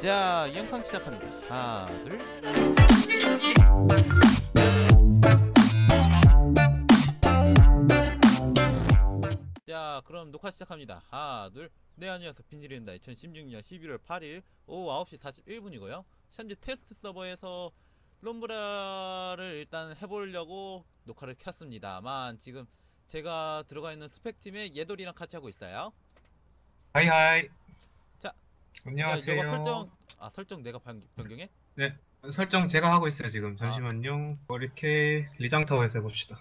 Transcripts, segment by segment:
자, 영상 시작합니다. 하나, 둘. 자, 그럼 녹화 시작합니다. 하나, 둘. 네, 안녕하세요. 빈질입니다. 2016년 11월 8일 오후 9시 41분이고요. 현재 테스트 서버에서 롬브라를 일단 해보려고 녹화를 켰습니다만 지금 제가 들어가 있는 스펙팀에 예돌이랑 같이 하고 있어요. 하이하이. 자, 안녕하세요. 이거 설정 내가 변경해? 네, 설정 제가 하고 있어요 지금. 잠시만요. 이렇게 리장타워에서 해봅시다.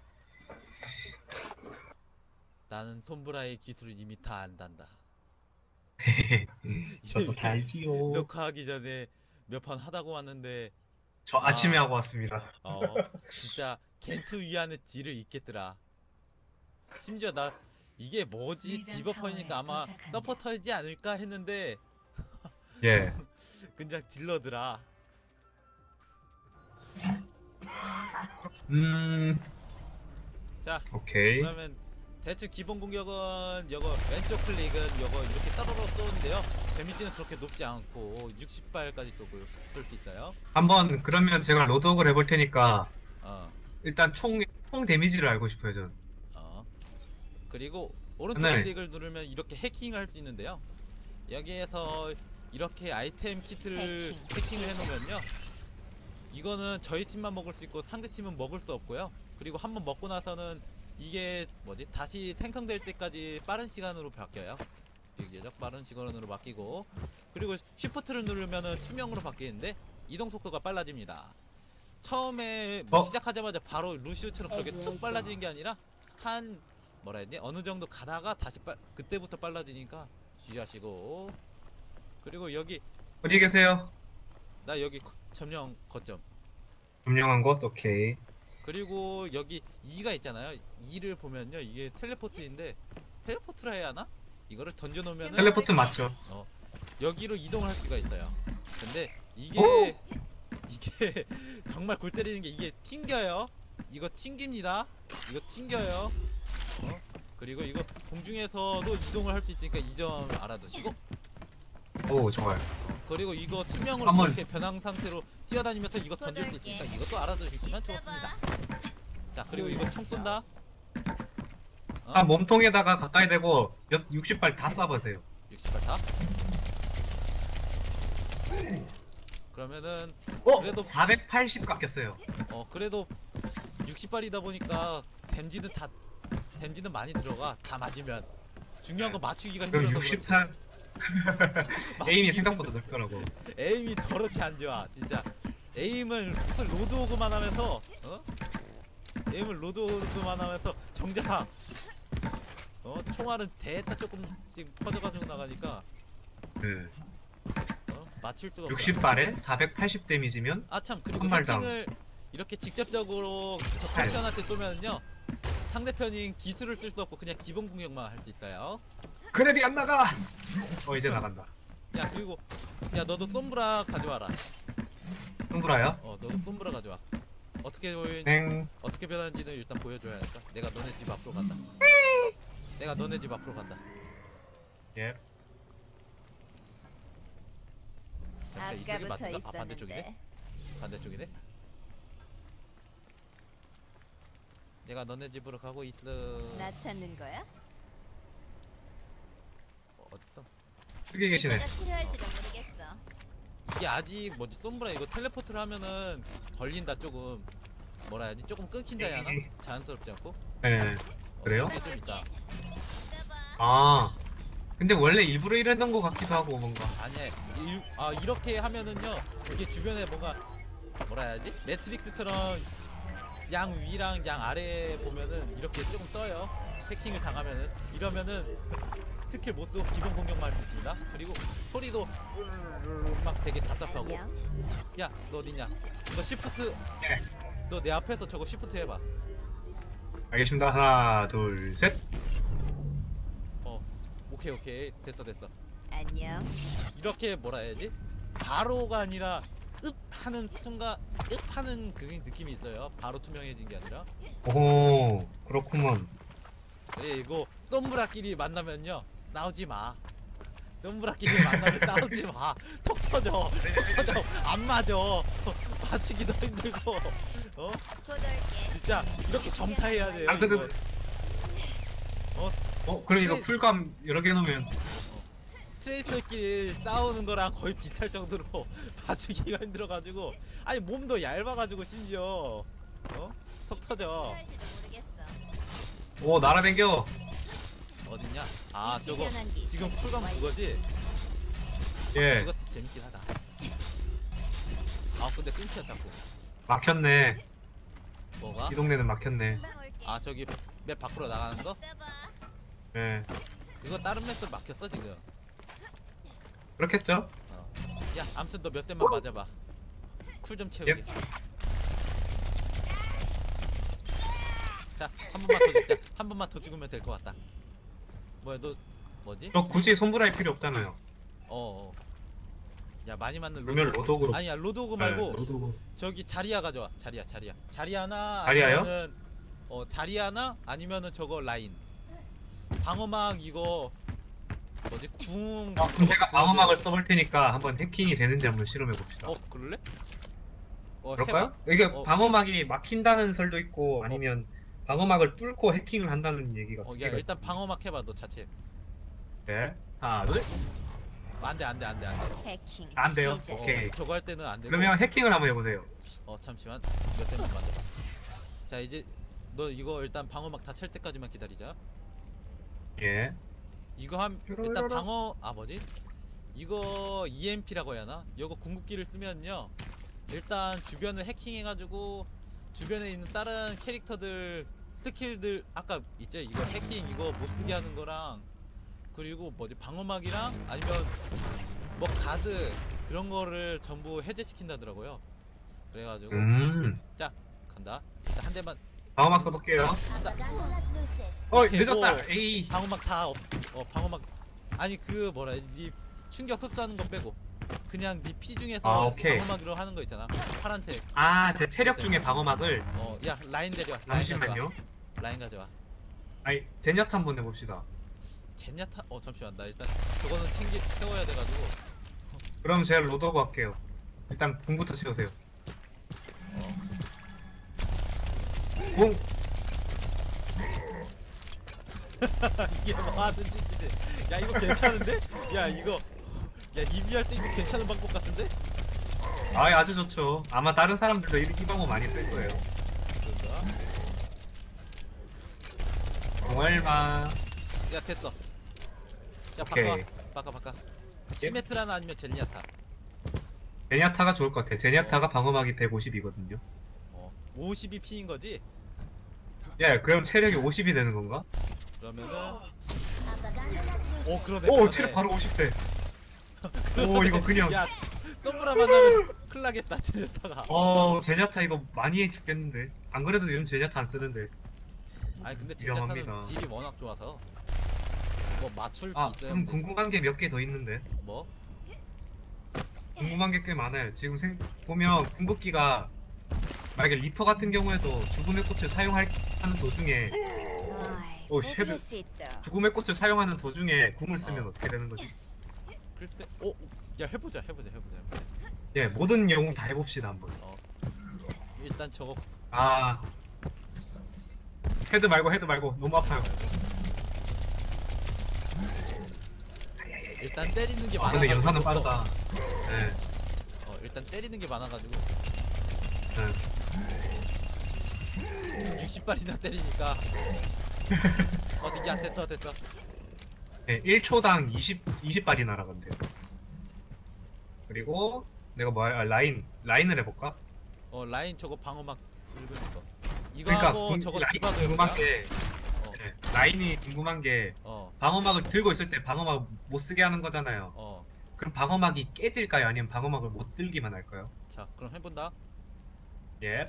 나는 솜브라의 기술을 이미 다 안단다. 저도 다 알지요. 녹화하기 전에 몇 판 하다고 왔는데 저 아침에 하고 왔습니다. 진짜 겐트 위안의 딜을 잊겠더라. 심지어 나 이게 뭐지? 디버퍼니까 아마 서포터이지 않을까 했는데 예. 그냥 딜러더라. 자, 오케이. 그러면 대충 기본 공격은 요거 왼쪽 클릭은 요거 이렇게 따로로 쏘는데요. 데미지는 그렇게 높지 않고 60발까지 쏠 수 있어요. 한번 그러면 제가 로드옥을 해볼 테니까 일단 총 데미지를 알고 싶어요 전. 그리고 오른쪽 클릭을 누르면 이렇게 해킹을 할 수 있는데요. 여기에서 이렇게 아이템 키트를 해킹을 해놓으면요, 이거는 저희 팀만 먹을 수 있고 상대 팀은 먹을 수 없고요. 그리고 한번 먹고 나서는 이게 뭐지? 다시 생성될 때까지 빠른 시간으로 바뀌어요. 비교적 빠른 시간으로 바뀌고, 그리고 쉬프트를 누르면은 투명으로 바뀌는데 이동 속도가 빨라집니다. 처음에 시작하자마자 바로 루시우처럼 그렇게 툭 빨라지는 게 아니라 한 뭐라 해야 되지? 어느 정도 가다가 다시 그때부터 빨라지니까 주의하시고. 그리고 여기 어디 계세요? 나 여기 점령 거점. 점령한 곳? 오케이. 그리고 여기 2가 있잖아요. 2를 보면요, 이게 텔레포트인데, 텔레포트라 해야 하나? 이거를 던져놓으면은 텔레포트 맞죠? 여기로 이동을 할 수가 있어요. 근데 이게 정말 골 때리는 게 이게 튕겨요. 이거 튕깁니다. 이거 튕겨요. 그리고 이거 공중에서도 이동을 할 수 있으니까 이 점 알아두시고. 오, 좋아요. 그리고 이거 투명으로 이렇게 변환 상태로 뛰어다니면서 이거 던질 수 있으니까 이것도 알아두시면 좋습니다. 자, 그리고 이거 총 쏜다. 몸통에다가 가까이 대고 60발 다 쏴보세요. 60발 다? 그러면은 그래도 480 깎였어요. 그래도 60발이다 보니까 댐지는 많이 들어가. 다 맞으면 중요한 건 맞추기가 힘들어서. 68 에임이 생각보다 넓더라고. 에임이 더럽게 안 좋아 진짜. 에임은 무슨 로드오그만 하면서 정작 총알은 대타 조금씩 퍼져가지고 나가니까 맞출 수가 없어. 60발에 480 데미지면 참, 그리고 해킹을 이렇게 직접적으로 적편한테 쏘면은요, 상대편인 기술을 쓸 수 없고 그냥 기본 공격만 할 수 있어요. 그래도 안 나가. 이제 나간다. 야, 그리고 야, 너도 솜브라 가져와라. 솜브라요? 너도 솜브라 가져와. 어떻게 변하는지는 일단 보여줘야 할까? 내가 너네 집 앞으로 간다. 예. 이쪽이 맞는가? 반대쪽이네? 내가 너네 집으로 가고 있어. 나 찾는 거야? 어딨어? 여기 계시네. 필요할지도 모르겠어. 이게 아직 뭐지? 솜브라 이거 텔레포트를 하면은 걸린다. 조금 뭐라 해야지? 조금 끊긴다 해야 하나? 자연스럽지 않고? 네. 그래요? 좀 있다. 근데 원래 일부러 이랬던 것 같기도 하고 뭔가. 아니야. 이렇게 하면은요, 이게 주변에 뭔가 뭐라 해야지? 매트릭스처럼 양 위랑 양 아래에 보면은 이렇게 조금 떠요. 해킹을 당하면은. 이러면은 스킬 못 쓰고 기본 공격만 할 수 있습니다. 그리고 소리도 막 되게 답답하고. 야, 너 어딨냐? 너 시프트. 너 내 앞에서 저거 시프트 해봐. 알겠습니다. 하나, 둘, 셋. 오케이. 됐어. 안녕. 이렇게 뭐라 해야지? 바로가 아니라 하는 순간 하는 그 느낌이 있어요. 바로 투명해진 게 아니라. 오, 그렇구먼. 그리고 솜브라끼리 만나면요, 싸우지 마. 썸브라끼리 만나면 싸우지 마. 속 터져. 속 터져. 안 맞아. 맞추기도 힘들고. 어? 곧 올게. 진짜 이렇게 점타해야 돼요. 아, 근데- 이거. 그럼 이거 풀감 여러 개 놓으면 트레이서끼리 싸우는 거랑 거의 비슷할 정도로 맞추기가 힘들어가지고 아니 몸도 얇아가지고 심지어 속 터져. 할지도 모르겠어. 오 날아댕겨. 어딨냐? 아 위치 저거 변환기 지금 설치 풀감 완료. 그거지? 예 그거 재밌긴 하다. 아 근데 끊겨 자꾸. 막혔네. 뭐가? 이 동네는 막혔네. 금방 올게. 아 저기 맵 밖으로 나가는 거? 있어봐. 예 이거 다른 맵도 막혔어 지금. 그렇겠죠? 야 아무튼 너 몇 대만 맞아봐. 쿨 좀 채우게. 자 한 번만 더 죽자. 한 번만 더 죽으면 될 것 같다. 뭐야 너 뭐지? 저 굳이 손불할 필요 없잖아요. 어어. 야 많이 맞는 그러면 로드오그로. 아니야 로드오그 네, 말고 로드오그. 저기 자리야 가져와. 자리야나 자리야요? 아니면은 자리야나 아니면은 저거 라인. 방어막 이거 뭐지 궁. 그럼 제가 방어막을 써볼 테니까 한번 해킹이 되는지 한번 실험해 봅시다. 그럴래? 그럴까요? 해봐. 이게 어. 방어막이 막힌다는 설도 있고 아니면 방어막을 뚫고 해킹을 한다는 얘기가 두 야 개가 일단 방어막 해봐 너 자체. 있는데 하나 둘 안돼. 해킹. 안 돼요? 시작. 오케이. 저거 할 때는 안 되고. 그러면 해킹을 한번 해보세요. 잠시만 몇 대만 맞아. 자 이제 너 이거 일단 방어막 다 찰 때까지만 기다리자. 예 이거 일단 방어 뭐지? 이거 EMP라고 해야 하나? 이거 궁극기를 쓰면요 일단 주변을 해킹해가지고 주변에 있는 다른 캐릭터들 스킬들 아까 있죠? 이거 해킹 이거 못쓰게 하는 거랑 그리고 뭐지 방어막이랑 아니면 뭐 가드 그런 거를 전부 해제시킨다더라고요. 그래가지고 자 간다. 일단 한 대만. 방어막 써볼게요. 오케이, 늦었다. 오. 에이 방어막 다 방어막 아니 그 뭐라 해야지 니 충격 흡수하는 거 빼고 그냥 니 피 중에서 오케이. 방어막으로 하는 거 있잖아. 파란색. 제 체력 중에 방어막을 야 라인 내려. 잠시만요. 라인 가져와. 아니 제냐타 한번 해봅시다. 젠야타 잠시만 나 일단 저거는 채워야 돼가지고. 그럼 제가 로드오그 할게요. 일단 궁부터 채우세요. 궁 이게 뭐 하는 짓이지? 야 이거 괜찮은데? 야 이거 이비할 때 이거 괜찮은 방법 같은데? 아주 좋죠. 아마 다른 사람들도 이 방법 많이 쓸 거예요. 그런가? 공얼마 야 됐어. 야 오케이. 바꿔. 시메트라나 아니면 젠야타. 제냐타가 좋을 것 같아. 제냐타가 방어막이 150이거든요. 52 피인 거지? 야 그럼 체력이 50이 되는 건가? 그러면은 그러네. 오 그러네. 체력 바로 50대. 오 이거 그냥 야 썸브라 만나면 큰일 나겠다 제네타가. 제냐타 이거 많이 해 죽겠는데. 안 그래도 요즘 제냐타 안 쓰는데. 아니 근데 제네타는 위험합니다. 딜이 워낙 좋아서 뭐 맞출 수 있어요. 그럼 궁금한 게 몇 개 더 있는데. 뭐? 궁금한 게 꽤 많아요. 지금 보면 궁극기가 만약에 리퍼 같은 경우에도 죽음의 꽃을 사용하는 도중에 오, 쉐드. 수 있다. 죽음의 꽃을 사용하는 도중에 궁을 쓰면 어떻게 되는 거지? 글쎄. 야 해보자. 예, 모든 영웅 다 해봅시다 한번. 일단 저거 헤드 말고 너무 아파요. 일단 때리는 게 많아. 근데 연사는 빠르다. 네. 일단 때리는 게 많아가지고 네. 60발이나 때리니까. 야 됐어. 네, 1초당 20발이 날아간대요. 그리고 내가 라인을 해볼까? 라인 저거 방어막 긁으는 거. 이거 그러니까 하고 저거 라인이 디바도 궁금한 해보자. 게 라인이 궁금한 게 방어막을 들고 있을 때 방어막 못 쓰게 하는 거잖아요. 그럼 방어막이 깨질까요? 아니면 방어막을 못 들기만 할까요? 자 그럼 해본다. 예.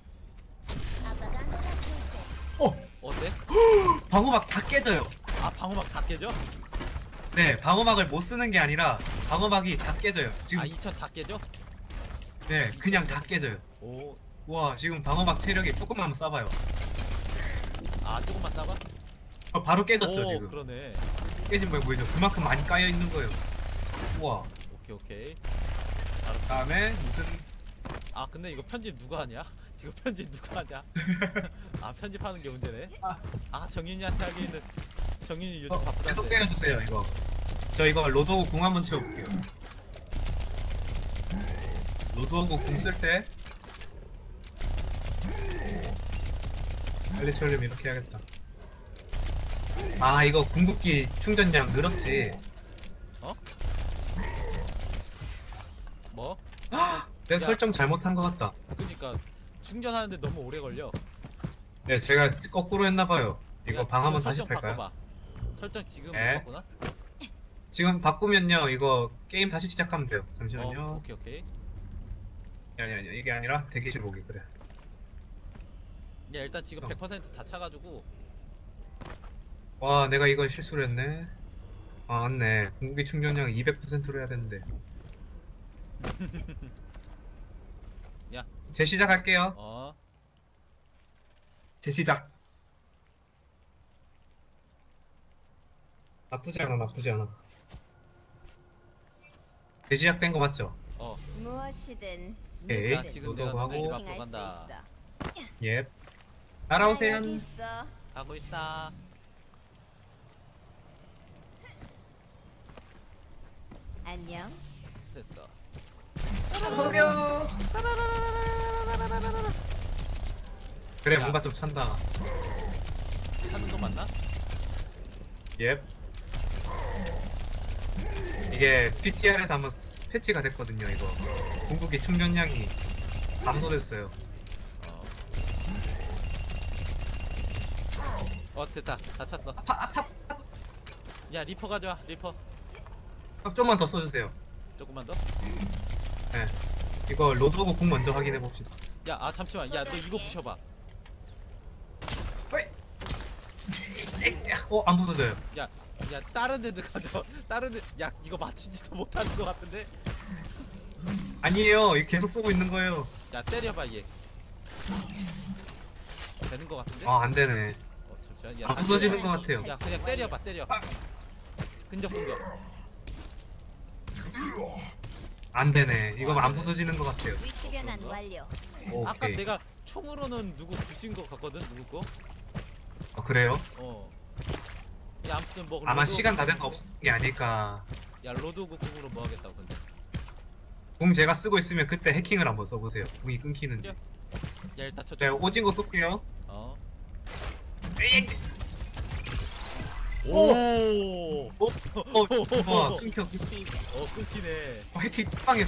어때? 방어막 다 깨져요. 방어막 다 깨져? 네, 방어막을 못 쓰는 게 아니라 방어막이 다 깨져요. 지금 2000 다 깨져? 네, 그냥 다 깨져요. 오. 와, 지금 방어막 체력이 조금만 한번 쏴봐요. 조금만 따봐? 바로 깨졌죠 오 지금. 그러네. 깨진 모양 보이죠? 그만큼 많이 까여 있는 거예요. 우와. 오케이 오케이. 다음에 무슨 아 근데 이거 편집 누가 하냐? 이거 편집 누가 하냐? 아 편집하는 게 문제네. 아 정윤이한테 하기에는 정윤이 요즘 계속 바쁘다는데. 때려주세요 이거. 저 이거 로드오그 궁 한번 채워볼게요. 로드오그 궁 쓸 때 빨리 채우려면 이렇게 해야겠다. 아 이거 궁극기 충전량 늘었지. 어? 뭐? 내가 야. 설정 잘못한 것 같다. 그니까 충전하는데 너무 오래 걸려. 네 제가 거꾸로 했나봐요. 이거 야, 방 한번 지금 다시 설정 팔까요? 바꿔봐. 설정 지금 네. 못 바꾸나? 지금 바꾸면요 이거 게임 다시 시작하면 돼요. 어, 잠시만요. 오케이 오케이. 아니 이게 아니라 대기실 보기 그래. 야 일단 지금 어. 100%다 차가지고. 와 내가 이걸 실수를 했네. 아 맞네. 궁극기 충전량 200%로 해야 되는데. 야. 재시작할게요. 어. 재시작. 나쁘지 않아 나쁘지 않아. 재시작된 거 맞죠? 어. 무엇이든 오케이. 자 지금 내가 노동하고. 너네 집 해킹할 앞으로 수 간다. 있어. 예. 나 따라오세요. 여기 있어. 가고 있다. 안녕. 됐어. 그래 야. 뭔가 좀 찬다. 찾는 거 맞나? 예. 이게 PTR에서 한번 패치가 됐거든요 이거. 궁극기 충전량이 감소됐어요. 어 됐다. 다 찼어. 야 리퍼 가져와. 리퍼. 좀만 더 써주세요. 조금만 더. 네. 이거 로드오그 궁 먼저 확인해 봅시다. 야 아 잠시만. 야 너 이거 부셔봐. 안 부서져요. 야 다른 애들 가져. 다른 애. 야 이거 맞추지도 못하는 거 같은데. 아니에요. 이거 계속 쏘고 있는 거예요. 야 때려봐 얘. 되는 거 같은데? 아 안 되네. 잠시만. 야, 안 부서지는 것 같아요. 야 그냥 때려봐 때려. 근접 공격. 안 되네. 이거 아, 안 안 되네. 부서지는 것 같아요. 위치 변환 그런가? 완료. 아까 오케이. 내가 총으로는 누구 부신 거 같거든 누구 거? 아, 그래요? 어. 야 아무튼 뭐 아마 로드- 시간 다 돼서 없는 게 아닐까. 야 로드오그 궁으로 뭐 하겠다고 근데. 궁 제가 쓰고 있으면 그때 해킹을 한번 써보세요. 궁이 끊기는지. 야 일단 저. 네, 오징어 쏠게요. 어. 에이, 오. 와, 끊겨. 시작. 끊기네. 해킹 빵에.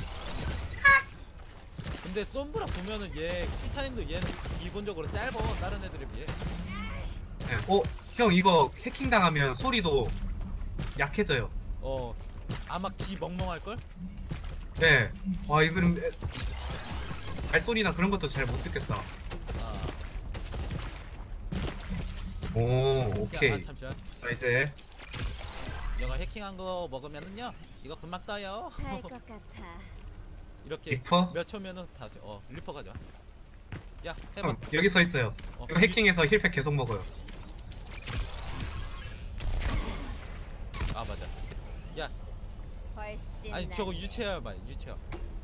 근데 솜브라 보면은 얘 킬타임도 얘는 기본적으로 짧아 다른 애들에 비해. 네. 형 이거 해킹 당하면 소리도 약해져요. 아마 귀 멍멍할 걸? 네. 와 이거는 발소리나 그런 것도 잘 못 듣겠다. 아. 오, 오케이. 아 잠시만. 자 이제 이거 해킹한 거 먹으면은요 이거 금방 떠요. 살 것 같아. 이렇게 리퍼? 몇 초면은 다시 리퍼 가자. 야 해봐. 형 여기 서 있어요. 이거 해킹해서 힐팩 계속 먹어요. 아 맞아. 야 훨씬 아니 낫네. 저거 유체해봐 유체야.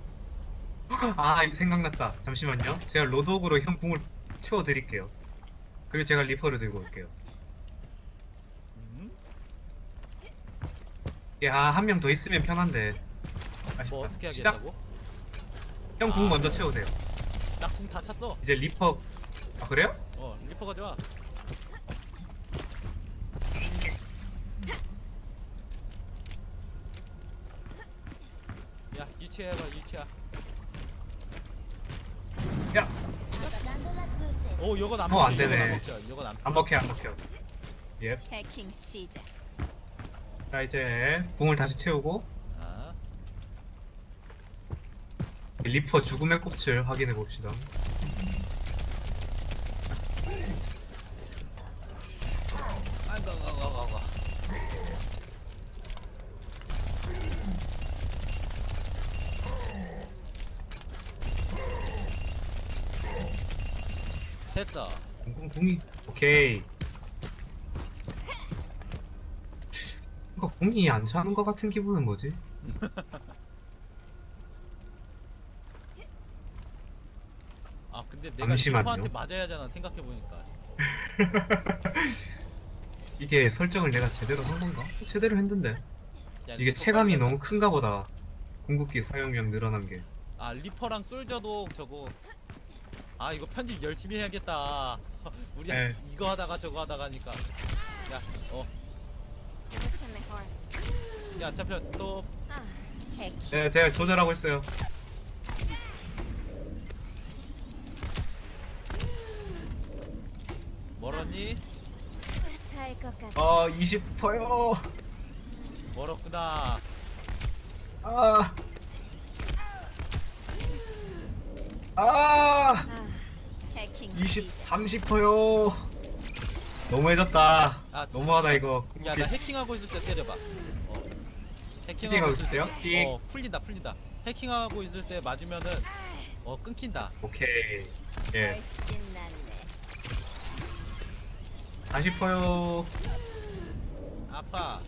아 이거 생각났다. 잠시만요. 제가 로드오그로 형 궁을 채워드릴게요. 그리고 제가 리퍼를 들고 올게요. 야, 한 명 더 있으면 편한데. 뭐 아쉽다. 어떻게 시작. 하겠다고? 형 궁 먼저 채우세요. 나 궁 다 찼어. 이제 리퍼. 아 그래요? 리퍼 가져와. 야 유체해봐 유체야. 야, 이건 안 안 먹혀. 되네. 이건 안 먹혀. 이건 안 먹혀 안 먹혀. 예. 해킹 시작. 자 이제 궁을 다시 채우고 아, 리퍼 죽음의 꽃을 확인해 봅시다. 아이고. 됐어. 궁이 오케이. 공이 안 차는 것 같은 기분은 뭐지? 아 근데 내가 잠시만요. 리퍼한테 맞아야 하잖아 생각해보니까. 이게 설정을 내가 제대로 한 건가? 제대로 했는데. 야, 이게 리퍼 체감이 빨리 너무 큰가 보다. 궁극기 사용량 늘어난 게. 아 리퍼랑 솔저도 저거. 아 이거 편집 열심히 해야겠다. 우리 네. 이거 하다가 저거 하다가 하니까. 야 Mucho mejor. 야 잡혀 스톱. 아, 해킹. 네, 제가 조절하고 있어요. 멀었니? 살것 같아. 20%요. 멀었구나. 아. 아. 아, 해킹. 30%요. 너무해졌다. 아, 너무하다 이거. 야 나 해킹하고 있을 때 때려봐. 해킹하고 있을 때요? 띵. 풀린다. 해킹하고 있을 때 맞으면은 끊긴다. 오케이. 예. 훨씬 낫네. 40%요. 아파.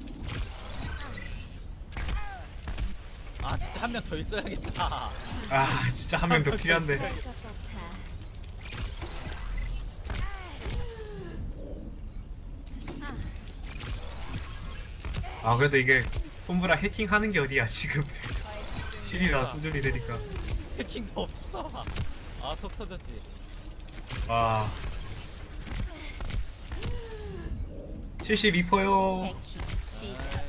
아 진짜 한 명 더 있어야겠다. 아, 진짜 한 명 더 필요한데. 살것 같아. 아, 그래도 이게 손브라 해킹하는 게 어디야 지금. 훨씬 실이라 꾸준히 되니까. 해킹도 없어. 아 속 터졌지. 와. 72%요. 해킹 시작.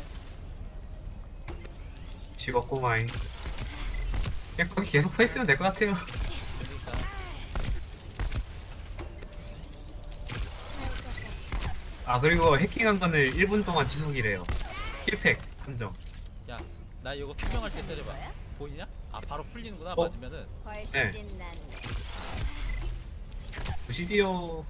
직업고마잉. 그냥 거기 계속 서 있으면 될 것 같아요. 그러니까 아, 그리고 해킹한 거는 1분 동안 지속이래요. 힐팩 함정. 야 나 이거 투명할 때 때려봐. 보이냐? 아 바로 풀리는구나. 어? 맞으면은. 훨씬 네. 낫네. 90이요.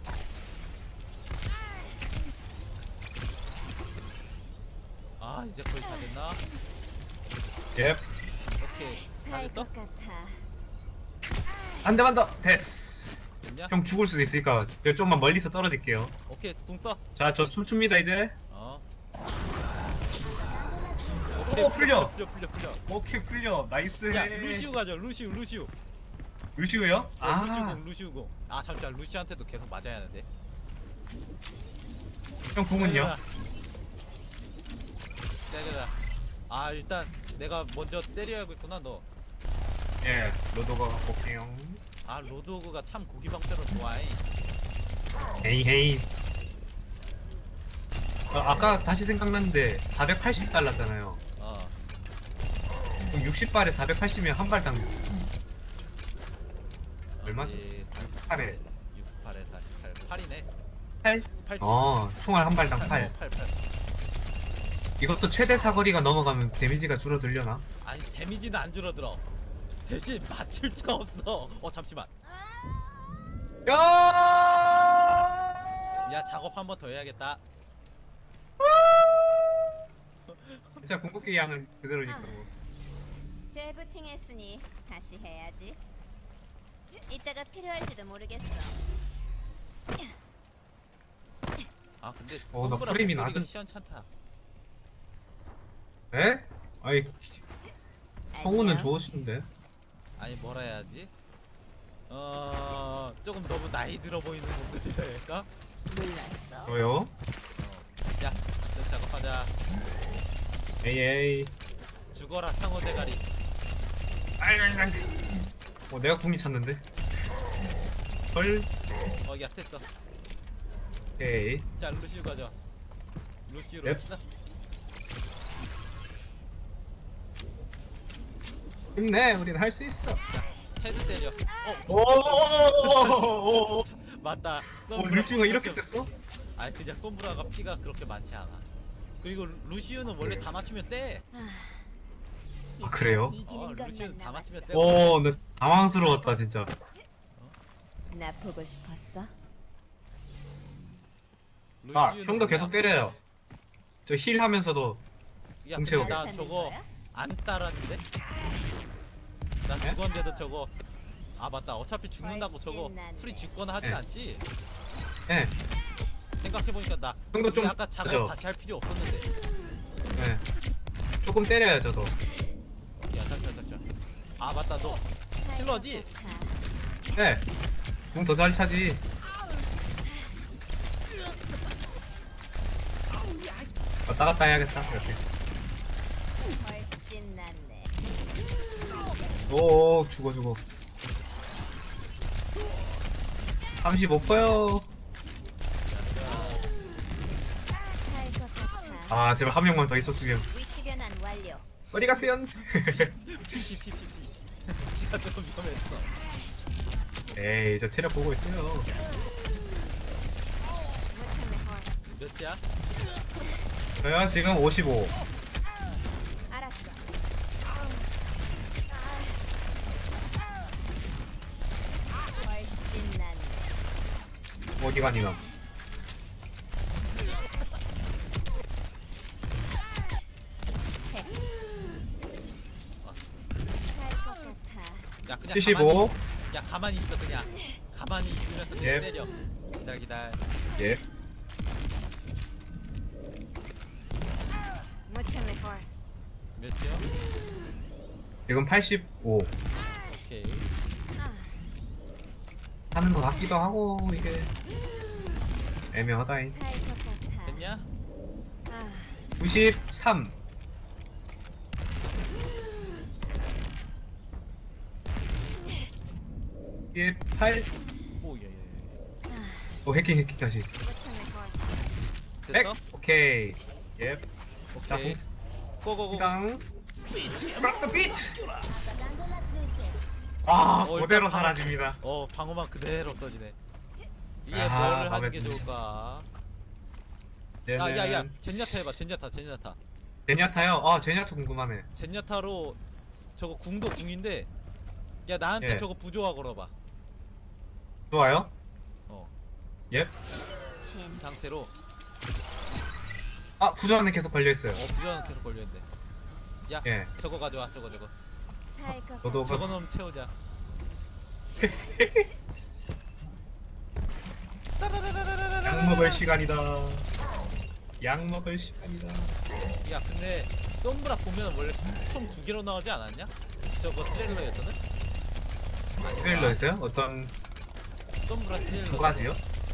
아 이제 거의 다 됐나? 예. 오케이 다 됐어? 살것 같아. 한 대만 더. 됐어. 됐냐? 형 죽을 수도 있으니까 제가 좀만 멀리서 떨어질게요. 오케이 궁 써. 자, 저 춤춥니다 이제. 오케이 오, 풀려. 풀려. 오케이, 풀려. 나이스. 야 루시우 가져. 루시우. 루시우요? 아, 루시우공. 아 잠시만 루시한테도 계속 맞아야 하는데. 형 궁은요? 때려라. 아 일단 내가 먼저 때려야겠구나 너. 예, 로도가 볼게요. 아 로드오그가 참 고기방패로 좋아해. 헤이. 아까 다시 생각났는데 480달러잖아요. 60발에 480이면 한 발당 얼마지? 8에 68에 48. 8이네. 8? 80. 총알 한 발당 8. 8. 이것도 최대 사거리가 넘어가면 데미지가 줄어들려나? 아니 데미지는 안 줄어들어. 대신 맞출 수가 없어. 잠시만. 야! 야 작업 한 번 더 해야겠다. 진짜 궁극기 양은 그대로니까. 재부팅했으니 다시 해야지. 이따가 필요할지도 모르겠어. 아 근데 나 프레임이 목소리가 낮은. 시원찮다. 에? 아이, 성우는 안녕. 좋으신데. 아니 뭐라 해야지? 조금 너무 나이 들어 보이는 목소리랄까? 몰랐어. 저요? 야, 저 작업하자. 에이. 죽어라 상어 대가리. 내가 궁이 찼는데. 헐. 야 됐어. 오케이. 자 루시우 가자. 루시우로 넵. 합시다. 힘내, 우린 할 수 있어. 헤드 때려. 오. 맞다. 루시우가 이렇게 됐어? 아니 그냥 솜브라가 피가 그렇게 많지 않아. 그리고 루시우는 원래 그래요? 다 맞추면 세. 아, 그래요? 이기는 루시우는 것만 다 남았어. 맞추면 세. 나 당황스러웠다 진짜. 나 보고 싶었어. 형도 계속 때려요. 저 힐 하면서도. 야 공채 근데 나 찾는 저거 거야? 안 따랐는데? 나 네? 죽었는데도 저거. 아 맞다. 어차피 죽는다고 훨씬 저거 낫네. 풀이 죽거나 하진 네. 않지. 예. 생각해보니까 나 형도 좀 아까 작업 그죠? 다시 할 필요 없었는데. 네. 조금 때려요 저도. 야 잠시만. 아 맞다 너 힐러지? 네. 궁 더 잘 차지. 왔다 갔다 해야겠다 이렇게. 훨씬 낫네. 오 죽어. 35%요. 살 것 같아. 아 제발 한 명만 더 있었으면. 위치 변환 완료. 어디 가세요? 피피피피 진짜 좀 위험했어. 에이 저 체력 보고 있어요. 무참해 헐. 몇이야? 저요 지금 55. 알았어. 훨씬 낫네. 어디 가니 너? 살 것 같아. 야 그냥 75. 가만히 있어 그냥. 가만히 있으면서 그냥 예. 때려. 기다려. 예. 무참해 헐. 몇이요? 지금 85. 오케이. 아, 하는 것 같기도 하고 이게 애매하다잉. 살 것 같아. 됐냐? 아, 93. 예, 8. 오예예. 오 해킹 다시. 무참해 헐. 100. 됐어? 오케이. 예. 자, 오케이. 고고고. 공당. 브라더 비트. 아, 어, 그대로 일단 사라집니다. 방어만 그대로 떠지네. 이게 아하, 뭘 하는 마음에 게 드네. 좋을까? 얘는 야야야 젠야타 해봐. 젠야타. 제니아타요? 아, 제니아타 궁금하네. 젠야타로 저거 궁도 궁인데 야 나한테 예. 저거 부조화 걸어봐. 좋아요? 어. 예. 이 젠. 상태로 아, 부조화는 계속 걸려있어요. 부조화는 계속 걸려있는데. 야 예. 저거 가져와 저거. 살것 저도 같아. 저거 놈 채우자. 약 먹을 시간이다. 약 먹을 시간이다. 야 근데 썸브라 보면 원래 총 2개로 나오지 않았냐? 저거 트레일러였거든? 아닌가? 트레일러였어요? 어떤 썸브라 트레일러 두 가지요?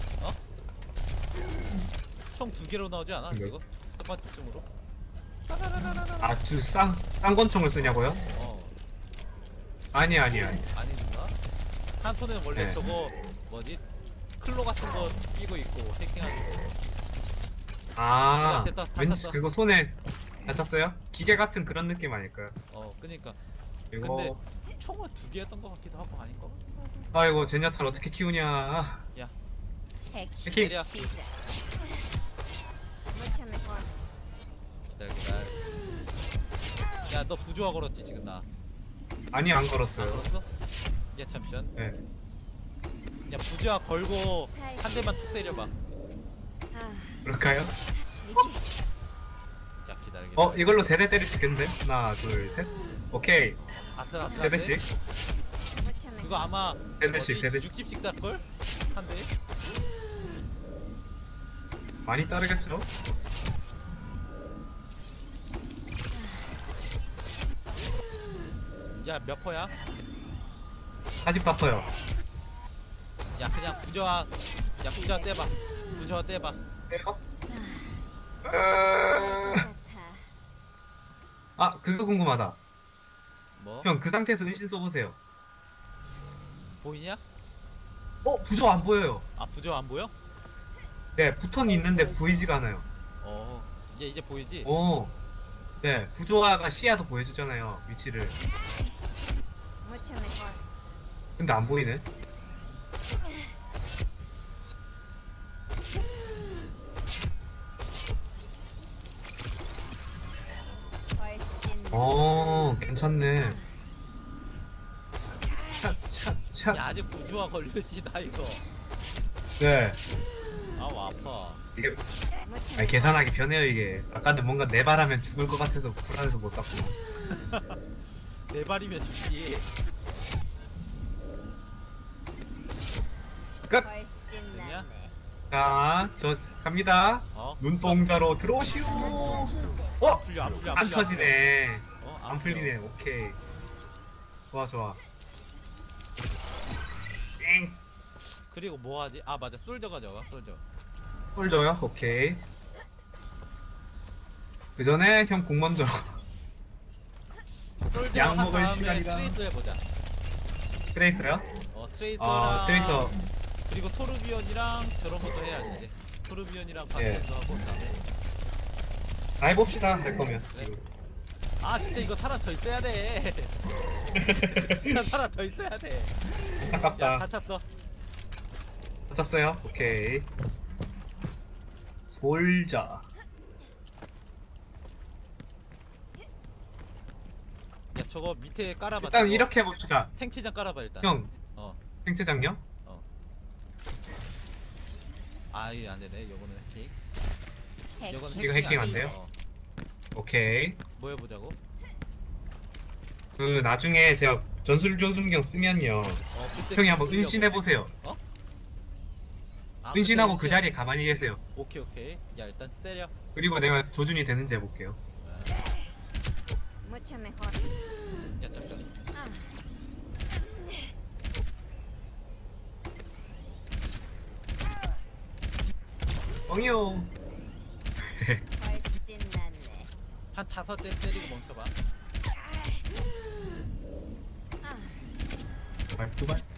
총 2개로 나오지 않아? 네. 이거? 똑같이쯤으로? 아, 쌍권총을 쓰냐고요? 아니. 아닌가? 한 손에 원래 네. 저거 뭐지? 클로 같은 거 끼고 있고 해킹하는 거. 아, 됐다, 다 왠지 찼어. 그거 손에 다쳤어요? 기계 같은 그런 느낌 아닐까요? 그니까. 이거 근데 총을 2개였던 것 같기도 하고 아닌가? 아이고 제니아타를 어떻게 키우냐. 해킹 해킹. 시작. 무참해 헐. 기다려. 야 너 부조화 걸었지 지금 나. 아니 안 안 걸었어요. 걸었어? 야 잠시만. 네. 야 부조화 걸고 한 대만 톡 때려봐. 아, 그럴까요? 즐기. 야 기다려. 이걸로 3대 때릴 수 있겠는데? 하나, 둘, 셋. 오케이. 아슬아슬한데? 3대씩. 무참해. 그거 아마 세 대씩, 세 대씩. 60씩 달걸? 한 대? 많이 따르겠죠? 야 몇 퍼야? 40파퍼요. 야 그냥 부조화 떼봐. 부조화 떼봐. 빼요? 같아. 아, 그거 궁금하다. 뭐? 형, 그 상태에서 은신 써보세요. 보이냐? 부조 안 보여요. 아 부조화 안 보여? 네, 붙은 있는데 보이지가 않아요. 이제 보이지? 네, 부조화가 시야도 보여주잖아요, 위치를. 무참해 헐. 근데 안 보이네. 훨씬 괜찮네. 차. 야 아직 부조화 걸렸지 나 이거. 네, 아우 아파. 이게 무참해 아니, 계산하기 편해요 이게. 아까는 뭔가 네 발하면 죽을 것 같아서 불안해서 못 쐈고. 네 발이면 죽지. 끝. 훨씬 됐냐? 낫네. 자, 저 갑니다. 어? 눈동자로 들어오시오. Control success. 어? 풀려 안 풀려 안 터지네. 안 안 풀리네. 오케이. 좋아 좋아. 땡. 그리고 뭐 하지? 아 맞아 솔저가 저거 솔저. 홀줘요. 오케이. 그 전에 형 궁 먼저. 솔저 약 한 먹을 다음에 시간이다. 트레이서 해보자. 트레이서요? 트레이서랑 트레이서. 그리고 토르비언이랑 저런 것도 해야지 이제. 토르비언이랑 예. 바스도 하고 그다음에 다 해봅시다. 될 거면. 네. 지금. 아 진짜 이거 사람 더 있어야 돼. 진짜 사람 더 있어야 돼. 야 아깝다. 다쳤어. 다쳤어요? 오케이. 솔자. 야 저거 밑에 깔아봐. 일단 저거. 이렇게 해봅시다. 생치장 깔아봐 일단. 형, 어. 생체장요? 아 이게 안 되네. 요거는 해킹. 요거는 이거 해킹 안 돼요? 오케이. 뭐 해보자고? 그 나중에 제가 전술 조준경 쓰면요. 그때 형이 한번 끌려고. 은신해보세요. 아, 은신하고 그때 그 자리에 가만히 계세요. 오케이 오케이. 야 일단 때려. 그리고 내가 조준이 되는지 해볼게요. Mucho mejor. 야 잠깐. Ah, 뻥이요. 훨씬 낫네. 한 5대 때리고 멈춰봐. Ah, 두 발.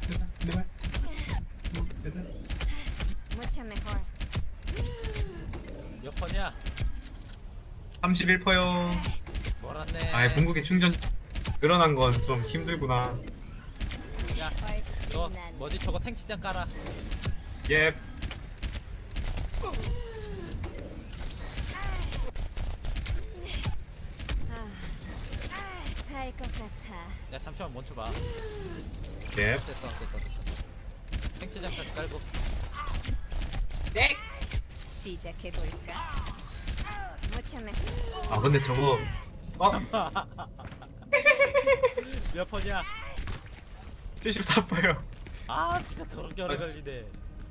mucho mejor. 몇 번이야? 31%요. 멀었네. 아, 궁극기 충전 늘어난 건 좀 힘들구나. 야 훨씬 너 낫네. 뭐지 저거 생치장 깔아. 예. 살 것 같아. 야 잠시만 멈춰봐. 예. 됐어. 생치장까지 깔고. 네. 시작해 볼까? Mucho mejor. 아, 근데 저거 몇 번이야? 74%요. 아 진짜 더럽게 오래 걸리네.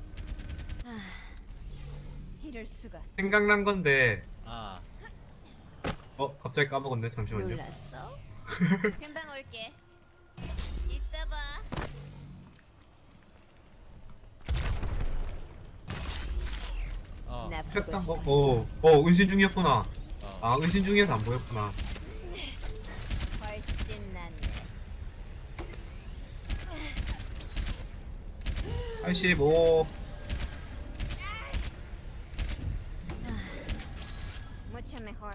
이럴 수가. 생각난 건데 아 갑자기 까먹었네. 잠시만요. 놀랐어? 금방 올게. 이따 봐. 나 보고 했던 싶어. 거. 은신 중이었구나. 아, 은신 중이어서 안 보였구나. 훨씬 낫네. 85. Mucho mejor.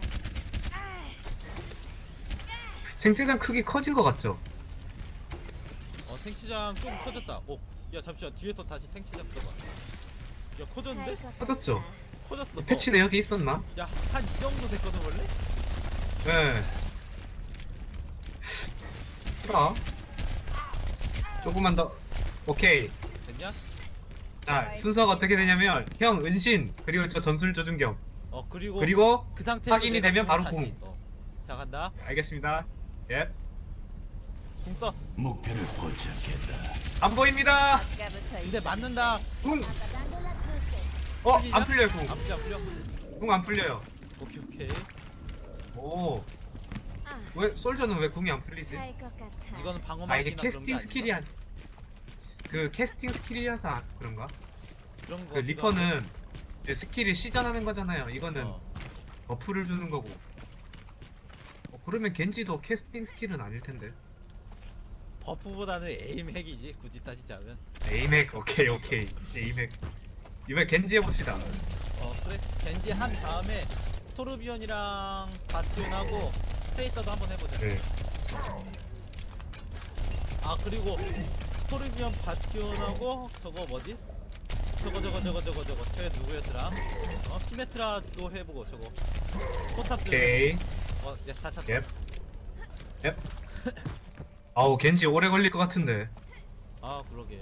생체장 크기 커진 것 같죠? 생치장 좀 커졌다. 야 잠시만 뒤에서 다시 생치장 들어봐. 야 커졌는데? 살 것 커졌죠? 같아. 커졌어. 패치 내역이 있었나? 야한 이 정도 됐거든 원래? 네. 자, 조금만 더. 오케이. 됐냐? 자, 순서가 어떻게 되냐면 형 은신 그리고 저 전술 조준경 그리고 그 상태에서 확인이 내가 되면 바로 다시, 궁. 자 간다. 알겠습니다. 예. 궁 써. 목표를 포착했다. 안 보입니다. 아까부터 근데 맞는다. 궁. apagando las luces. 안 풀려요 궁. 안 풀려. 궁 안 풀려요. 오케이. 오. 아, 왜 솔저는 왜 궁이 안 풀리지? 살 것 같아. 이거는 아, 방어막이나 이게 캐스팅 스킬이 그 캐스팅 스킬이어서 그런가? 그런 거. 그 리퍼는 스킬이 시전하는 거잖아요. 이거는 어. 버프를 주는 거고. 그러면 겐지도 캐스팅 스킬은 아닐 텐데. 버프보다는 에임 핵이지 굳이 따지자면. 에이맥 오케이. 에이맥. 이번에 겐지 해봅시다. 그래. 겐지 한 다음에 토르비언이랑 바스티온하고 트레이서도 한번 해보자. 네. 아 그리고 토르비언 바스티온하고 저거 뭐지? 저거 쟤 누구였더라? 시메트라도 해보고 저거 포탑. 오케이. 다 찼어. 옙. 아우 겐지 오래 걸릴 것 같은데. 아 그러게.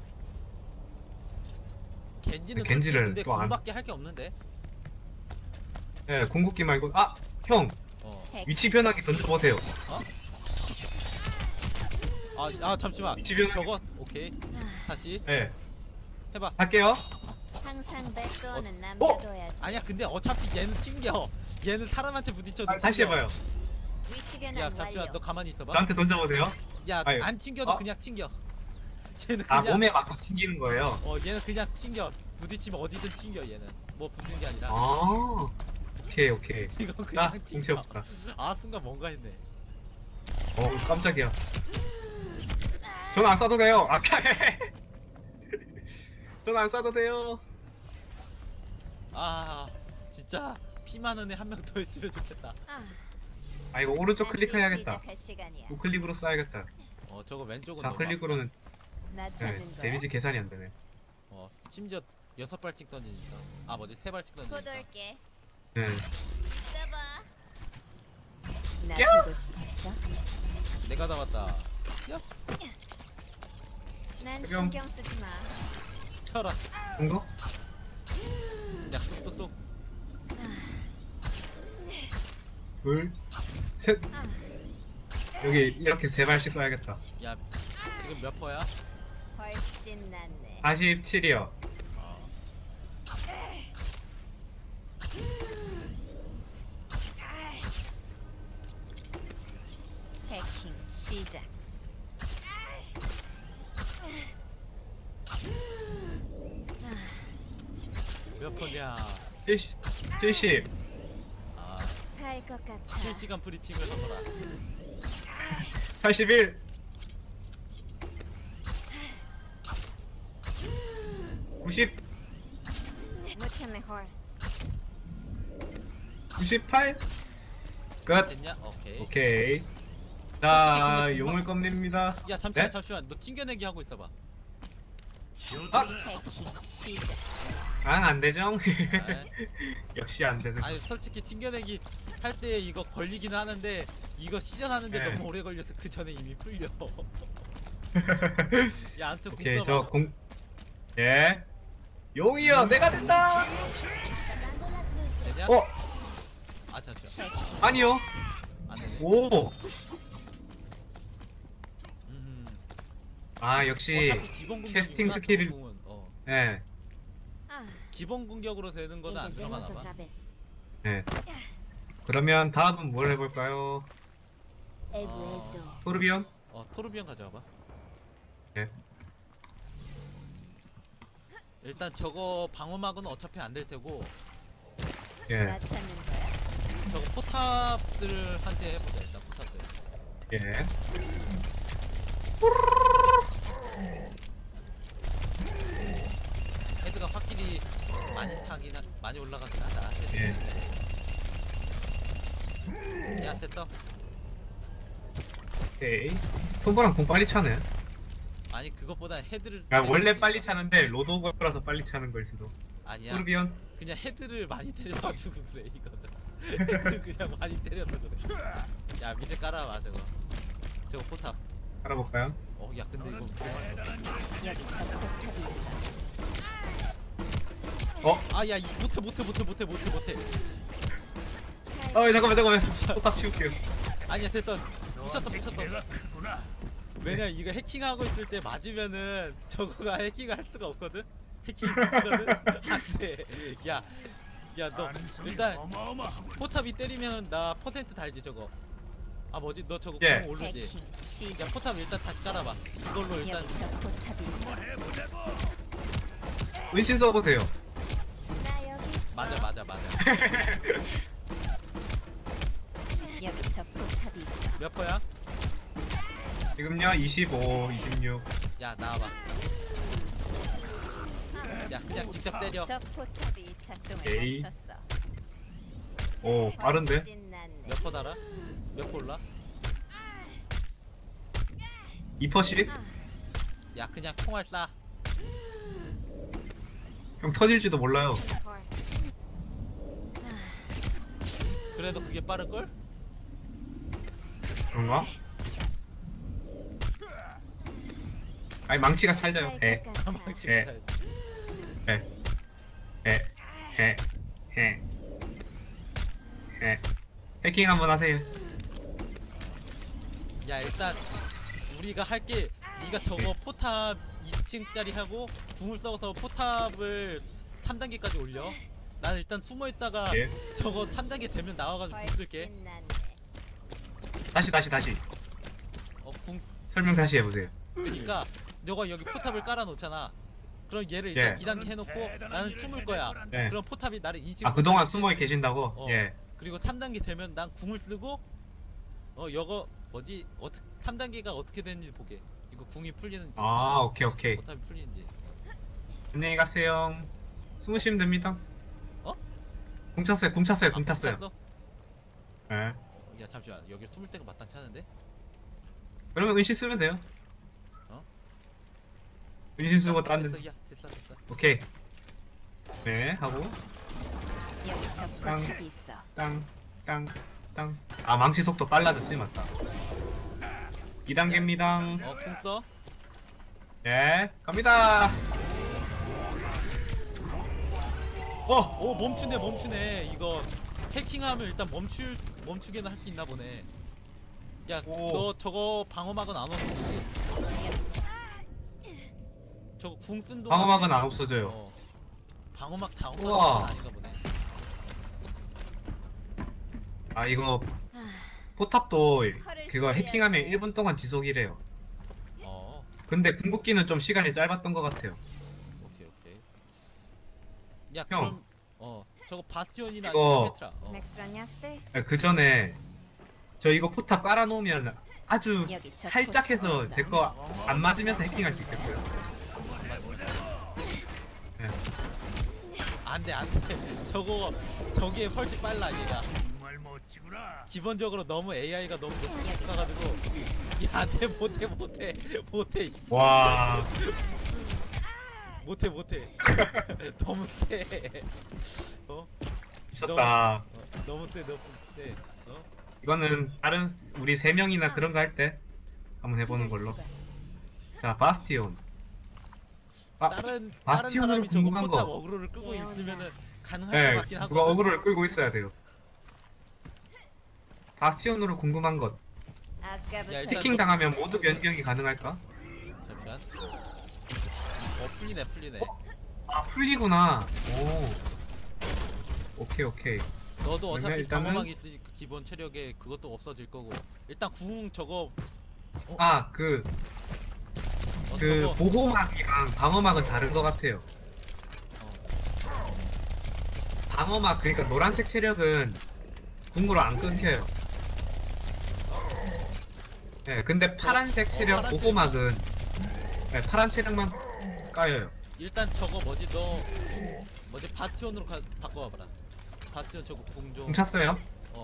겐지는 겐지를 근데 또 안- 궁밖에 할 게 없는데. 예, 궁극기 말고 형 위치 변하기 던져보세요. 잠시만. 위치 변하기. 저거 오케이. 다시 예, 해봐. 할게요. 항상 백도는 남겨둬야지. 아니야 근데 어차피 얘는 튕겨. 얘는 사람한테 부딪혀도 다시 튕겨. 해봐요. 위치 변환 야 잠시만 완료. 너 가만히 있어봐. 나한테 던져보세요. 야 아유. 안 튕겨도 어? 그냥 튕겨. 얘는 아 그냥 몸에 맞고 튕기는 거예요. 얘는 그냥 튕겨. 부딪히면 어디든 튕겨 얘는. 뭐 붙는 게 아니라. 아 오케이 오케이. 이거 나 그냥 공채 튕겨. 없다. 아 순간 뭔가 했네. 깜짝이야. 전 안 쏴도 돼요. 아 전 안 쏴도 돼요. 아 진짜 피 많은 애 한 명 더 있으면 좋겠다. 아 이거 오른쪽 다시 클릭해야겠다. 시작할 시간이야. 우클릭으로 쏴야겠다. 저거 왼쪽은 좌클릭으로는 나 네, 찾는 거야. 데미지 계산이 안 되네. 심지어 6발씩 던지니까. 아 뭐지 3발씩 곧 던지니까. 올게. 네. 있어봐. 나 야! 보고 싶었어? 내가 잡았다. 야 난 그럼- 신경 쓰지 마. 쳐라. 이거? 야 뚝뚝뚝. 둘, 셋. 여기 이렇게 3발씩 쏴야겠다. 야 지금 몇 퍼야? 훨씬 낫네. 47이요. 해킹 시작. 몇 퍼냐? 70. 아 살 것 같아. 실시간 브리핑을 하거라. 81. 90. Mucho mejor. 98. 끝. 됐냐? 오케이. 오케이. 솔직히 자, 근데 용을 겁냅니다. 야 잠시만 네? 잠시만. 너 튕겨내기 하고 있어봐. 해킹 시작. 안 되죠? 아이, 역시 안 되는. 아니 솔직히 튕겨내기 할 때 이거 걸리기는 하는데 이거 시전하는데 네. 너무 오래 걸려서 그 전에 이미 풀려. 야 아무튼 오케이, 궁 저 써봐. 공. 예. 용이요, 내가 된다. Dando las luces. 되냐? 아 잠시만. 해킹. 아니요. 안 되네. 오. 음. 아, 역시. 어차피 기본 공격이구나, 캐스팅 스킬을- 기본 공은. 예. 기본 공격으로 되는 거는 안 들어가나 봐. otra vez. 네. 그러면 다음은 뭘 해볼까요? He vuelto. 토르비온? 토르비언 가져와봐. 네. 일단 저거 방어막은 어차피 안 될 테고 예. 나 찾는 거야. 저거 포탑들한테 해보자 일단 포탑들. 예. 헤드가 확실히 많이 올라가긴 하다. 예. 야 됐어. 오케이. 손보랑 공 빨리 차네. 아니 그것보다 헤드를. 아, 원래 때려주니까. 빨리 차는데 로드오거라서 빨리 차는 걸 수도. 아니야. 토르비온? 그냥 헤드를 많이 때려가지고 그래 이거는. 헤드를 그냥 많이 때려서 그래. 야 밑에 깔아봐 저거 포탑. 알아볼까요? 야 근데 이거 여기 저 포탑이 있어. 아야 못해. 잠깐만. 포탑 치울게요. 아니야 됐어. 붙였어. 왜냐 이거 해킹하고 있을 때 맞으면은 저거가 해킹을 할 수가 없거든. 해킹이거든. 안돼. 야 너 일단 포탑이 때리면 나 퍼센트 달지 저거. 아 뭐지 너 저거 예. 공 오르지. 해킹 야 시작. 포탑 일단 다시 깔아봐. 이걸로 일단 여기 저 포탑이 있어. 은신 써보세요. 나 여기 있어. 맞아. 여기 저 포탑이 있어. 몇 퍼야? 지금요 25, 26. 야 나와봐. 야 그냥 직접 때려. 저 포탑이 작동을 에이. 멈췄어. 오 빠른데? 훨씬 낫네. 몇 퍼 달아? 몇 퍼 올라? 2%씩? 야 그냥 총알 쏴. 형 터질지도 몰라요. 헐. 그래도 그게 빠를걸? 그런가? 아니 망치가 찰져요. 살 것 같아. 망치 예. 잘. 해킹 한번 하세요. 야 일단 우리가 할게 네가 저거 포탑 2층짜리 하고 궁을 써서 포탑을 3단계까지 올려. 난 일단 숨어 있다가 예. 저거 3단계 되면 나와가지고 궁 쓸게. 훨씬 낫네. 다시. 궁 설명 다시 해보세요. 그러니까 너가 여기 포탑을 깔아놓잖아. 그럼 얘를 일단 예. 2단계 해놓고 나는 숨을 거야. 예. 그럼 포탑이 나를 인식. 아 그동안 숨어 계신다고? 어. 예. 그리고 3단계 되면 난 궁을 쓰고 여거 뭐지? 3단계가 어떻게 되는지 보게. 이거 궁이 풀리는지. 아 오케이. 포탑이 풀리는지. 안녕히 가세요. 숨으시면 됩니다. 어? 궁 찼어요. 궁 탔어요. 찼어? 예. 야 잠시만 여기 숨을 데가 마땅치 않은데? 그러면 은신 쓰면 돼요. 어? 은신 쓰고 딴 데. 됐어. 야 됐어. 오케이. 네 하고 여기 저 포탑이 있어. 땅. 아 망치 속도 빨라졌지 맞다. 2단계입니다. 궁 써? 예, 갑니다. 오 멈추네. 이거 해킹하면 일단 멈추게는 할 수 있나 보네. 야, 오. 너 저거 방어막은 안 없었지? 여기 저 저거 궁 쓴 동안 방어막은 안 없어져요. 방어막 다 없어진 우와. 건 아닌가 보네. 아 이거 포탑도 그거 해킹하면 1분 동안 지속이래요. 근데 궁극기는 좀 시간이 짧았던 것 같아요. 오케이. 야, 형. 그럼 저거 바스티온이나 이거- 시메트라. Me extrañaste? 그 전에 저 이거 포탑 깔아놓으면 아주 여기 저 살짝 해서 포탑 제 거 안 맞으면서 해킹할 수 있겠어요. 네. 안돼. 저게 훨씬 빨라 얘가. 정말 멋지구나. 기본적으로 너무 AI가 너무 높아가지고 야, 안돼 못해. 와, 못해. 너무 세. 미쳤다. 너무 세. 이거는 다른 우리 3명이나 그런 거 할 때 한번 해보는 걸로. 자, 바스티온. 아, 다른 바스티온으로 사람이 저거 궁금한 포탑 거. 어그로를 끄고 있으면은 가능할 네, 것 같긴 그거 하거든. 어그로를 끌고 있어야 돼요. 바스티온으로 궁금한 것. 아까부터 야, 일단 해킹 당하면 모두 변경이 가능할까? 잠시만. 풀리네. 아, 풀리구나. 오. 오케이. 너도 어차피 그러면 일단은- 방어막 있으니까 기본 체력에 그것도 없어질 거고. 일단 궁 저거 아, 그 저거 보호막이랑 방어막은 다른 것 같아요. 방어막, 그러니까 노란색 체력은 궁으로 안 끊겨요. 네, 근데 파란색 체력 파란 보호막은 네, 파란 체력만 까여요. 일단 저거 뭐지 바스티온으로 바꿔봐라. 바스티온 저거 궁 좀. 궁 찼어요?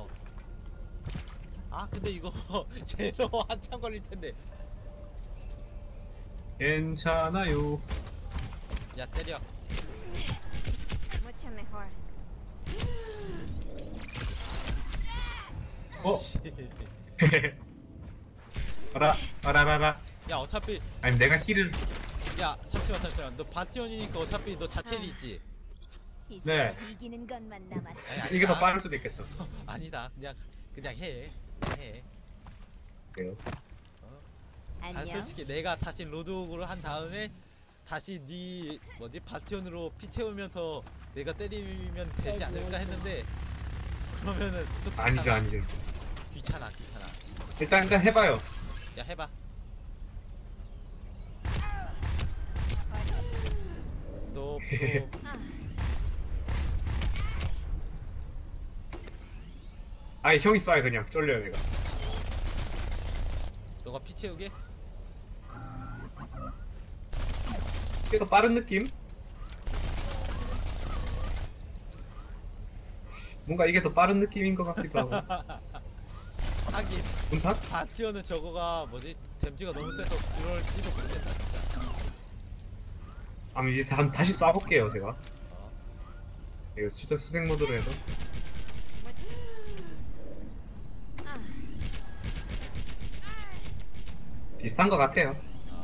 아 근데 이거 제로 한참 걸릴 텐데. 괜찮아요. 야 때려. mucho mejor. 봐라. 야 어차피 아니 내가 힐을 야 잠시만. 너 바스티온이니까 어차피 너 자체리 있지. 이제 네. 이기는 것만 남았어. 아니, 이게 더 아니다. 빠를 수도 있겠다. 아니다. 그냥 해. 그래요. 안녕. 솔직히 내가 다시 로드오그로 한 다음에 다시 네 뭐지 바스티온으로 피 채우면서 내가 때리면 되지 않을까 했는데 그러면은 또 귀찮아. 아니죠. 귀찮아. 일단 해봐요. 야 해봐. 또 아니 형이 쏴요 그냥 쫄려요 내가. 너가 피 채우게? 이게 더 빠른 느낌? 뭔가 이게 더 빠른 느낌인 것 같기도 하고. 하긴 문탁? 바스티온은 저거가 뭐지 댐지가 너무 세서 그럴지도 모르겠다 진짜. 아 이제 다시 쏴볼게요 제가. 이거 추적 수색 모드로 해서. 비슷한 것 같아요.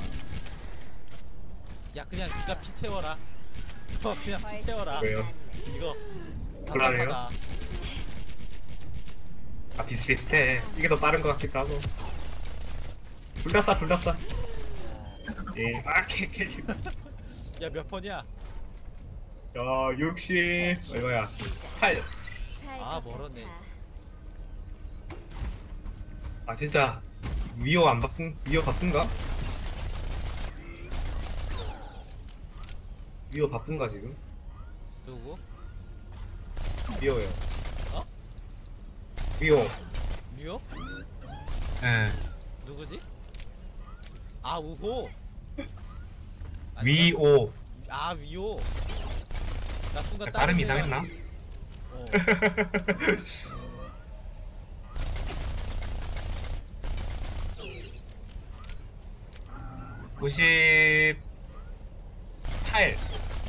야 그냥 네가 피 채워라. 너 그냥 피 채워라. 왜요? 이거 곤란해요? 답답하다. 아 비슷비슷해. 이게 더 빠른 것 같기도 하고. 둘 다 쏴. 예. 아 캐. 야 몇 번이야? 야 60 얼마야? 8. 아, 멀었네. 아 진짜 위호 안 바꾼 위호 바꾼가? 위호 바꾼가 지금? 누구? 위호요. 어? 위호. 뉴욕? 예. 누구지? 아, 우호. 아닌가? 위호. 아, 위호. 나 순간 발음 다른 이상했나? 어. 98.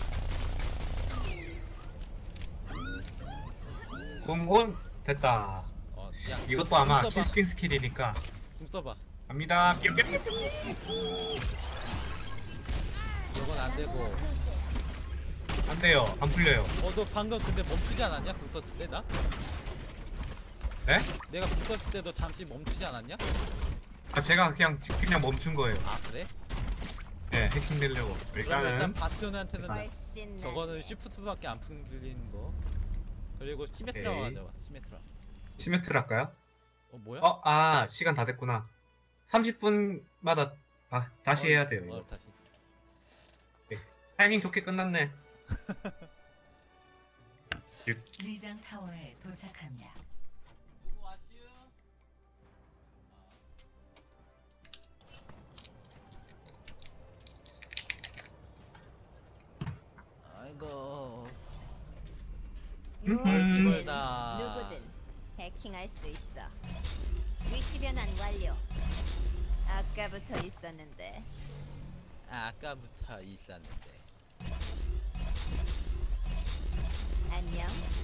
공온 됐다. 야, 이것도 아마 궁 써봐. 캐스팅 스킬이니까 궁 써봐. 갑니다. 이건 안 되고. 안 돼요. 안 풀려요. 너 방금 근데 멈추지 않았냐? 궁 썼을 때 나? 네? 내가 궁 썼을 때도 잠시 멈추지 않았냐? 아 제가 그냥 멈춘 거예요. 아, 그래? 네, 해킹 되려고. 그러면 일단 일단은 바티온한테는 훨씬 저거는 쉬프트밖에 안 풀리는 거. 그리고 시메트라 오케이. 가져와. 시메트라. 시메트를 할까요? 뭐야? 아 시간 다 됐구나. 30분마다 다시 해야 돼요. 이거. 다시. 타이밍 좋게 끝났네. 리장 타워에 도착합니다. 누구 왔슈? 아이고. 무엇이든 멀다. 누구든 해킹할 수 있어. 위치 변환 완료. 아까부터 있었는데. 아까부터 있었는데. 안녕.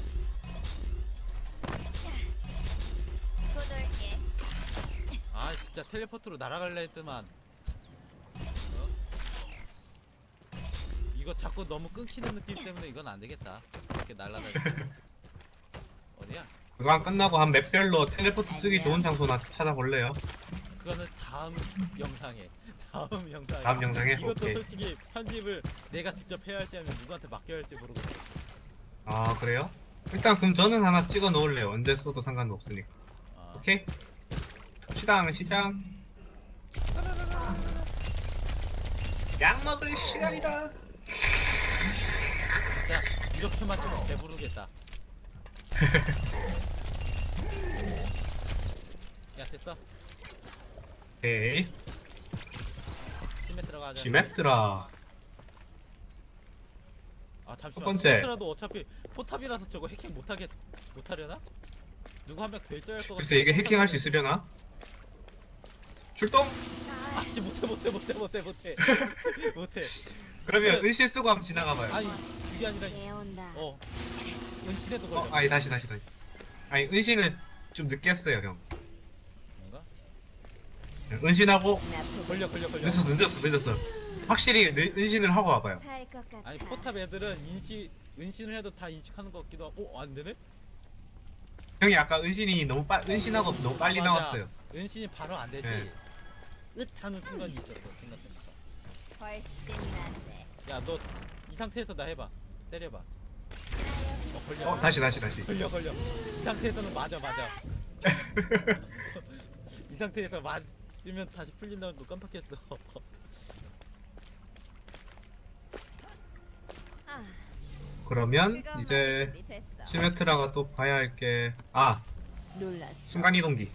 곧 올게. 아, 진짜 텔레포트로 날아갈래 했더만. 이거 자꾸 너무 끊기는 느낌 때문에 이건 안 되겠다. 이렇게 날아다니고. 어디야? 그거 끝나고 한 맵별로 텔레포트 쓰기 좋은 장소나 찾아볼래요? 그거는 다음 영상에. 다음 영상에. 다음 영상에? 이것도 오케이. 솔직히 솔직히 편집을 내가 직접 해야 할지 아니면 누구한테 맡겨야 할지 모르겠어. 아 그래요? 일단 그럼 저는 하나 찍어 놓을래요. 언제 써도 상관없으니까. 아, 오케이? 시장. 약 먹을 시간이다. 진짜 이렇게 맞추면 배부르겠다. 야, 됐어. 오케이. 시메트라가 하자. 시메트라. 아, 잠시만. 첫 번째. 시메트라도 어차피 포탑이라서 저거 해킹 못하려나? 누구 한 명 더 있어야 할 것 같아. 글쎄 이게 해킹할 수 있으려나? 출동? 아씨, 못해. 못해. 그러면 그- 은실 쓰고 한번 지나가봐요. 아니, 그게 아니라 깨온다. 은신에도 걸려. 아니 다시. 아니 은신은 좀 늦게 했어요 형. 뭔가? 은신하고 나 보고 걸려. 늦었어. 확실히 은신을 하고 와봐요. 살것 같아. 아니, 포탑 애들은 은신을 해도 다 인식하는 것 같기도 하고. 안 되네? 형이 아까 은신이 은신하고 너무 빨리 맞아. 나왔어요. 은신이 바로 안 되지. 네. 하는 순간이 있었어, 생각해보니까. 훨씬 낫네. 야, 너 이 상태에서 나 해봐. 때려봐. 걸려. 다시. 걸려. 이 상태에서는 맞아. 이 상태에서 맞으면 다시 풀린다는 거 깜빡했어. 아, 그러면 그거 이제 마실 준비 됐어. 시메트라가 또 봐야 할 게 놀랐어. 순간이동기.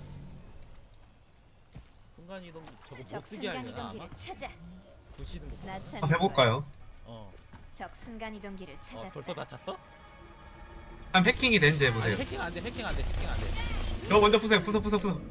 순간이동 저거 못 적 쓰게 하려나 아마? 순간이동기를 찾아. 부시는 거 봐. 나 찾는 한번 해볼까요? 어. 적 순간이동기를 찾았다. 벌써 다쳤어? 한 해킹이 된지 아니, 해보세요. 해킹 안 돼. 너 먼저 부숴요. 부숴.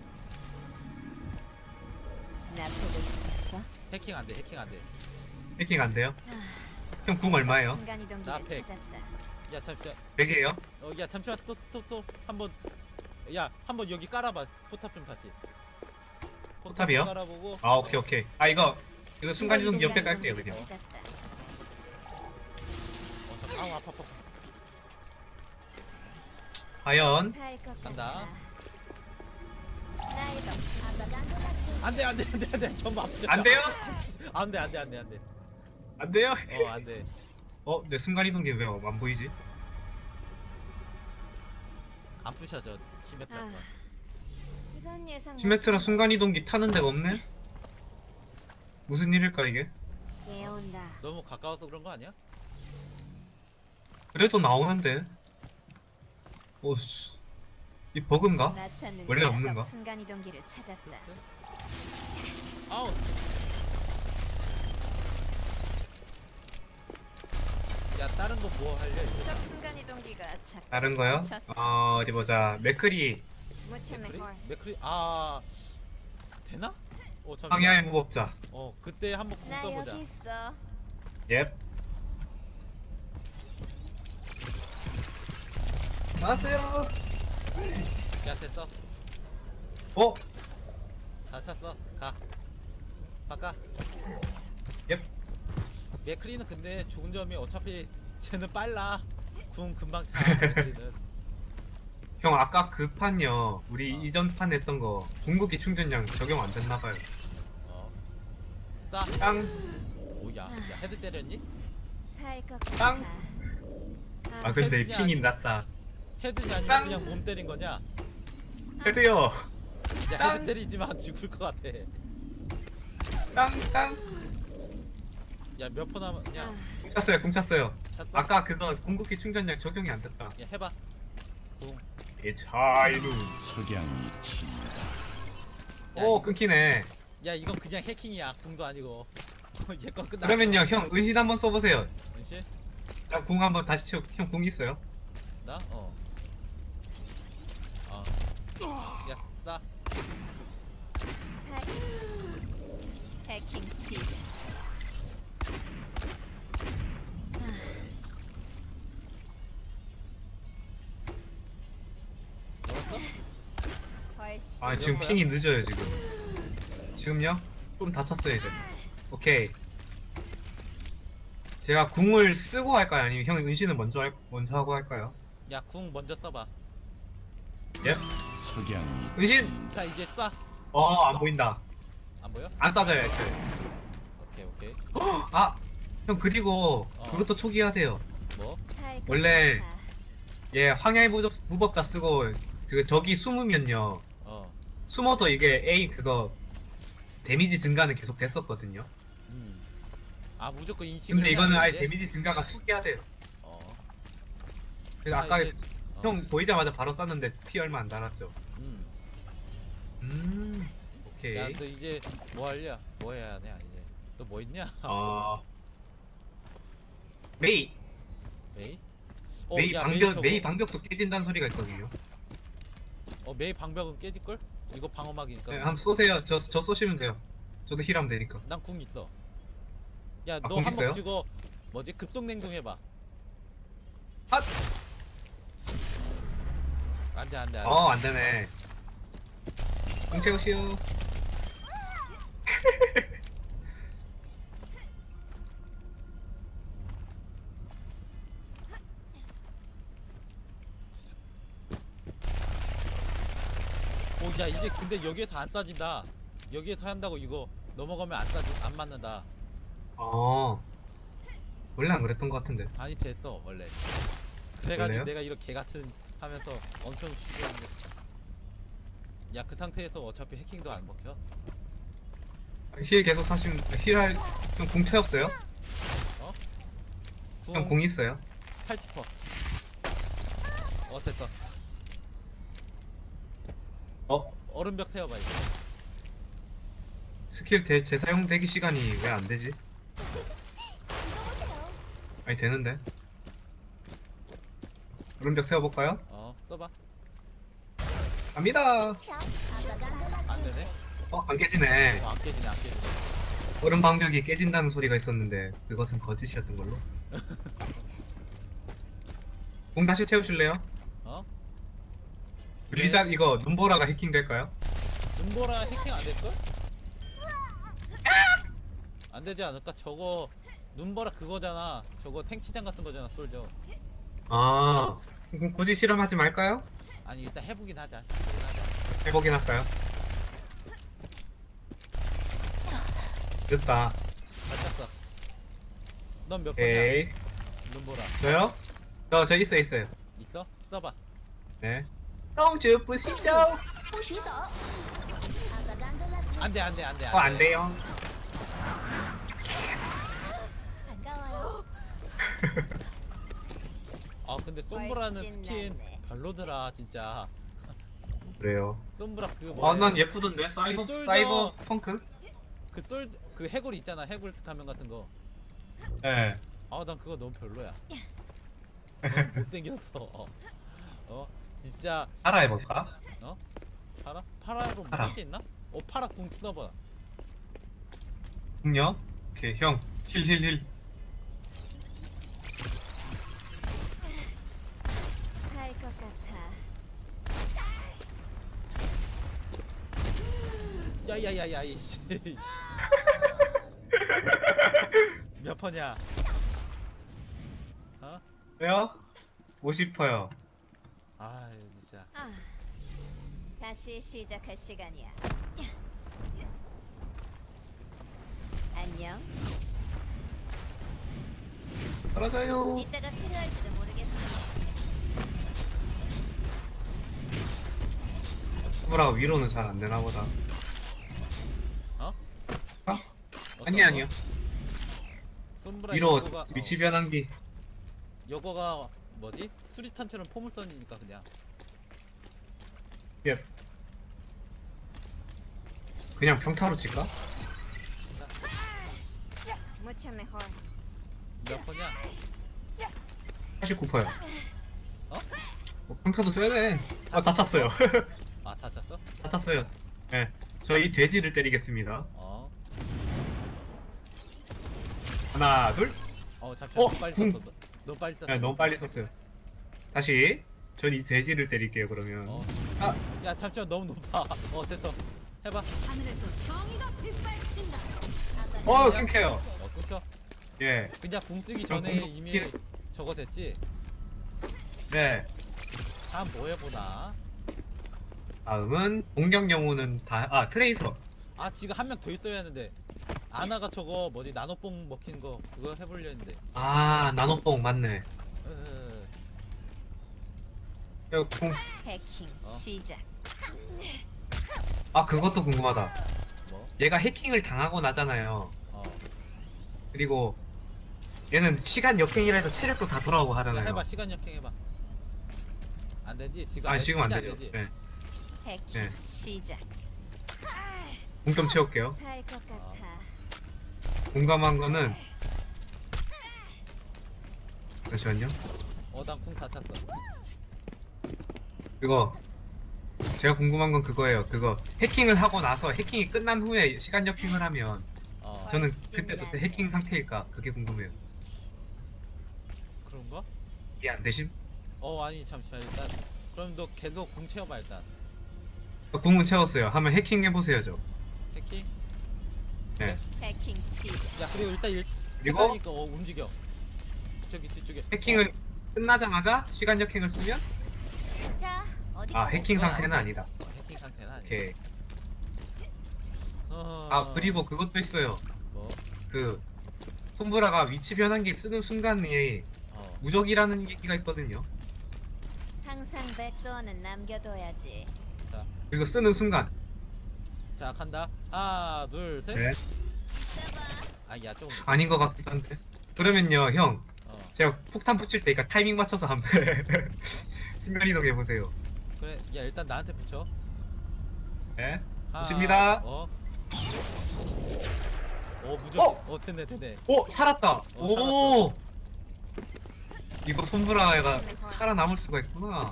나 보고 싶었어. 해킹 안 돼. 해킹 안 돼요? 아, 형 궁 얼마예요? 나 순간이동기를 백. 찾았다. 야, 잠시만. 100이에요? 야, 잠시만. 스톱. 한번 여기 깔아봐. 포탑 좀 다시. 포탑이요? 좀 깔아보고. 아 오케이. 이거 순간이동기 옆에 깔게요 그냥. 찾았다. 아우, 아파. 과연 살것 간다. 같아. 나 이거 아빠가 안 돼. 전부 아프죠. 안 돼요? 안 돼. 안 돼요? 안 돼. 내 순간이동기 왜 안 보이지? 안 부셔져 시메트라. 아, 이건 예상 시메트라 순간이동기 타는 데가 없네? 무슨 일일까 이게? 깨온다. 너무 가까워서 그런 거 아니야? 그래도 나오는데. 오씨. 이 버그인가? 나 찾는 원래 적 없는가? 순간 이동기를 찾았다. 아우. 야 다른 거 뭐 할래 이거? 적 순간 이동기가 착. 다른 거요? 어디 보자. 맥크리 무채 맥크리? 맥콜. 맥크리 되나? 잠시만. 황야의 무법자. 그때 한번 궁 나 써보자. 여기 있어. 옙. 나왔어요. 야 됐어. 어? 다 찼어. 가. 바까. 옙. 맥크리는 근데 좋은 점이 어차피 쟤는 빨라. 궁 금방 차. 맥크리는. 형 아까 그 판요. 우리 이전 판 했던 거 궁극기 충전량 적용 안 됐나봐요. 싸. 땅. 오야. 야 헤드 때렸니? 살것 땅. 같아. 아 근데 헤드냐, 핑이 났다. 헤드냐 아니면 땅. 그냥 몸 때린 거냐? 헤드요. 야 땅. 헤드 때리지만 죽을 것 같아. 땅. 야 몇 퍼 남았냐? 궁 찼어요. 궁 찼어요. 찼어? 아까 그거 궁극기 충전량 적용이 안 됐다. 야 해봐. 궁. 이 차이루. 석양이 친다. 오 끊기네. 야 이건 그냥 해킹이야. 궁도 아니고. 얘거 끝나. 그러면요 형 은신 한번 써보세요. 은신? 자, 궁 한번 다시 채우. 형 궁 있어요? 나? 야 싸. 해킹 시작. 먹었어? 훨씬 아 지금 거야? 핑이 늦어요 지금. 지금요? 좀 다쳤어요 이제. 오케이. 제가 궁을 쓰고 할까요? 아니면 형 은신을 먼저 하고 할까요? 야 궁 먼저 써봐. 예? 석양이 은신! 자 이제 쏴. 안 보인다. 안 보여? 안 쏴져요 애초에. 오케이. 아! 형 그리고 그것도 초기화 돼요. 뭐? 살것 원래 같아. 얘 황야의 무법자 쓰고 그 적이 숨으면요. 숨어도 이게 A 그거 데미지 증가는 계속 됐었거든요. 아 무조건 인식. 근데 이거는 아예 데미지 증가가 초기화 돼요. 그래서 자, 아까 이제- 형 보이자마자 바로 쐈는데 피 얼마 안 달았죠. 오케이. 야 너 이제 뭐 할냐? 뭐 해야 하냐 이제. 너 뭐 있냐? 메이 메이? 메이 야, 방벽 저거. 메이 방벽도 깨진다는 소리가 있거든요. 메이 방벽은 깨질걸? 이거 방어막이니까. 네, 한번 쏘세요. 저 쏘시면 돼요. 저도 힐하면 되니까. 난 궁 있어. 야 너 궁 한 있어요? 번 찍어. 뭐지? 급속 냉동 해봐. 아! 안돼. 안 되네. 궁 채우시오. 야 이제 근데 여기에서 안 쏴진다. 여기에서 한다고 이거 넘어가면 안 맞는다. 원래 안 그랬던 것 같은데. 아니 됐어 원래. 그래가지고 원래요? 내가 이렇게 개같은 하면서 엄청 쉬웠는데. 야 그 상태에서 어차피 해킹도 안 먹혀. 힐 계속 하시면 힐할 형 궁 채웠어요? 형 궁 있어요? 80%. 됐어. 얼음벽 세워봐 이제. 스킬 재사용 대기 시간이 왜 안 되지? 아니 되는데. 얼음벽 세워볼까요? 써봐. 갑니다. 안 되네. 안 깨지네. 안 깨지네. 얼음 방벽이 깨진다는 소리가 있었는데 그것은 거짓이었던 걸로. 궁 다시 채우실래요? 블리자드 이거 눈보라가 해킹될까요? 눈보라 해킹 안 될걸? 안 되지 않을까? 저거 눈보라 그거잖아. 저거 생치장 같은 거잖아, 솔저. 그럼 굳이 실험하지 말까요? 아니 일단 해보긴 하자. 해보긴 할까요? 됐다. 잘 땄어. 넌 몇 번이야? 오케이. 눈보라. 저요? 저 있어요. 있어? 써봐. 네. 똥주 부시죠. 안돼 안돼 안돼. 안 돼요. 반가워요. 아 근데 솜브라는 훨씬 스킨 낫네. 별로더라 진짜. 그래요. 솜브라 그 아, 뭐야? 난 예쁘던데. 솔저. 사이버 펑크? 그 해골 있잖아. 해골 가면 같은 거. 네. 아 난 그거 너무 별로야. 너무 못생겼어. 진짜. 따라 해볼까? 파라? 파라로 파라. 뭐할게 있나? 파라 궁 써봐. 궁요? 오케이, 형. 힐. 살 것 같아. 야야야야 이씨. 몇 퍼냐? 왜요? 50%요. 아 진짜. 아, 다시 시작할 시간이야. 안녕. 떨어져요. 이따가 필요할지도 모르겠어. 뭐라 위로는 잘 안 되나 보다. 아니요. 솜브라 위로 요거가, 위치 변환기. 요거가 뭐지? 수리탄처럼 포물선이니까 그냥. 예. 그냥 평타로 칠까? Mucho mejor. 몇 퍼냐? 89%요. 어? 평타도 써야 돼. 아, 다 찼어요. 아 다 찼어? 다 찼어요. 네. 저희 돼지를 때리겠습니다. 하나, 둘. 잠시만. 어, 너무 빨리 궁. 썼어. 너무 빨리 썼어. 네, 너무 빨리 썼어요. 다시. 전 이 돼지를 때릴게요, 그러면. 아, 야 잠시만 너무 높아. 됐어. 해봐. 하늘에서 정의가 빗발친다. 끊겨요. 끊겨. 예. 그냥 궁 쓰기 저 전에 궁- 이미 저거 됐지. 네. 다음 뭐 해보나. 다음은 공격 영웅은 트레이서. 지금 한 명 더 있어야 하는데. 아나가 저거 뭐지 나노뽕 먹힌 거 그거 해보려 했는데. 나노뽕 맞네. 해킹 시작. 그것도 궁금하다. 뭐? 얘가 해킹을 당하고 나잖아요. 그리고 얘는 시간 역행이라 해서 체력도 다 돌아오고 하잖아요. 해봐. 시간 역행 해봐. 안 되지 지금. 지금 안 시간이 되죠. 되지? 네. 해킹 네. 시작. 공점 채울게요. 살 것 같아. 공감한 거는 잠시만요. 난 궁 다 찼어. 그거 제가 궁금한 건 그거예요. 그거 해킹을 하고 나서 해킹이 끝난 후에 시간 역행을 하면 저는 그때부터 해킹 상태일까 그게 궁금해요. 그런가? 이해 안 되심? 아니 잠시만 일단. 그럼 너 계속 궁 채워봐 일단. 궁은 채웠어요. 한번 해킹 해보세요, 저. 해킹? 네. 해킹 시작. 야 그리고 일단 그리고 해보니까 움직여. 저기 뒤쪽에. 해킹을 끝나자마자 시간 역행을 쓰면 자, 어디? 해킹 상태는 아니다. 해킹 상태는 아니야. 오케이. 어... 그리고 그것도 있어요. 뭐? 그 솜브라가 위치 변환기 쓰는 순간에 무적이라는 얘기가 있거든요. 항상 백도어는 남겨둬야지. 그리고 쓰는 순간. 자 간다. 하나 둘 셋. 네. 야 좀. 아닌 것 같기도 한데. 그러면요, 형. 제가 폭탄 붙일 테니까 타이밍 맞춰서 한번 순간 이동 해보세요. 그래. 야 일단 나한테 붙여. 네. 붙입니다. 무적. 됐네. 살았다. 살았어. 이거 솜브라가 살아남을 수가 있구나.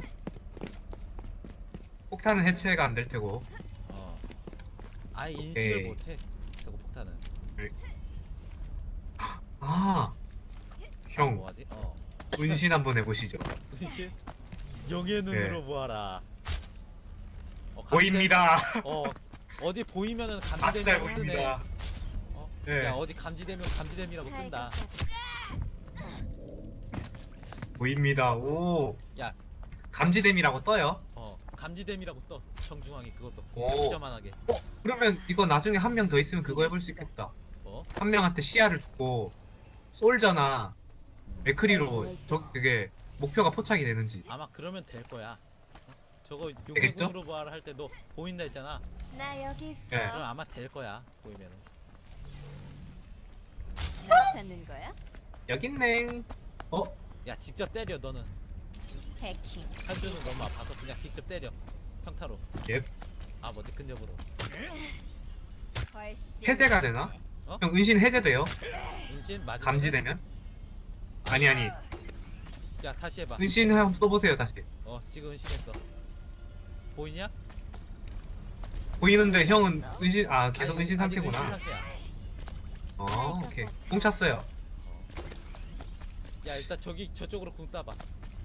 폭탄은 해체가 안 될 테고. 인식을 오케이. 못해. 저거 폭탄은. 형. 뭐하지? 은신 한번 해보시죠. 은신? 영의 눈으로 보아라. 보입니다. 어디 보이면은 잘 감지되면 뜨네. 보입니다. 네. 야 어디 감지되면 감지됨이라고 뜬다. 보입니다. 오. 야. 감지됨이라고 떠요? 감지됨이라고 떠. 정중앙에 그것도. 오. 점만하게. 그러면 이거 나중에 한 명 더 있으면 그거 해볼 수 있겠다. 뭐? 한 명한테 시야를 주고 솔저나 맥크리로 그게 목표가 포착이 되는지. 아마 그러면 될 거야. 저거 되겠죠? 용의군으로 부활을 할 때 너 보인다 했잖아. 나 여기 있어. 네. 그럼 아마 될 거야. 보이면은. 나 찾는 거야? 여기 있네. 어? 야 직접 때려 너는. 해킹. 한줄은 너무 아파서 그냥 직접 때려. 평타로. 예. 아 뭐지 근접으로. 훨씬 해제가 되나? 어? 형 은신 해제돼요? 인신 맞으면. 감지되면? 아니 아니. 야 다시 해봐. 은신 한번 써보세요 다시. 지금 은신했어. 보이냐? 보이는데 형은 은신 계속 아니, 은신 아직 상태구나. 은신 상태야. 오케이. 공 찼어요. 야 일단 저쪽으로 궁 쏴봐.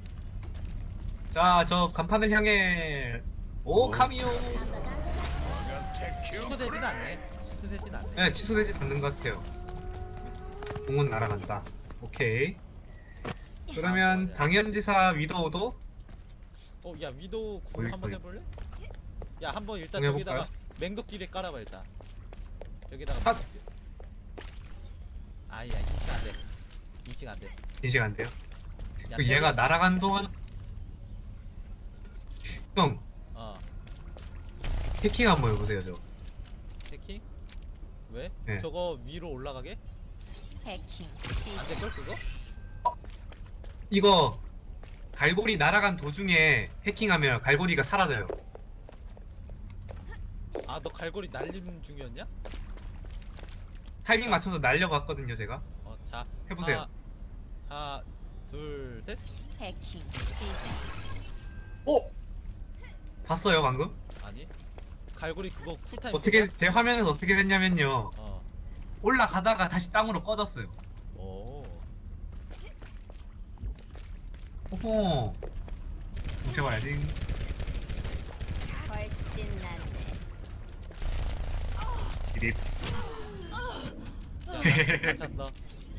자, 저 간판을 향해 오 카미오. 취소되진 않네. 취소되진 않네. 네, 취소되지 않는 것 같아요. 공은 날아간다. 오케이. 그러면 뭐냐. 당연지사 위도우도 야 위도우 궁 거의, 한번 거의. 해볼래? 야 한번 일단 궁 저기다가 해볼까요? 맹독끼리 깔아봐 일단. 여기다가 아! 맹독끼리. 아야 인식 안돼. 인식 안돼. 인식 안 돼요. 야, 그 얘가 날아간 동안 형 해킹 한번 해보세요 저. 해킹? 왜? 네. 저거 위로 올라가게? 해킹. 안 될걸 그거? 이거 갈고리 날아간 도중에 해킹하면 갈고리가 사라져요. 아 너 갈고리 날리는 중이었냐? 타이밍 맞춰서 날려봤거든요 제가. 자 해보세요. 하나 둘 셋. 해킹. 시작. 오! 봤어요 방금? 아니 갈고리 그거 쿨타임 어떻게 제 화면에서 어떻게 됐냐면요. 어. 올라가다가 다시 땅으로 꺼졌어요. 오. 오호. 뭉쳐봐야지. 훨씬 낫네. 드립. 야, 찼어.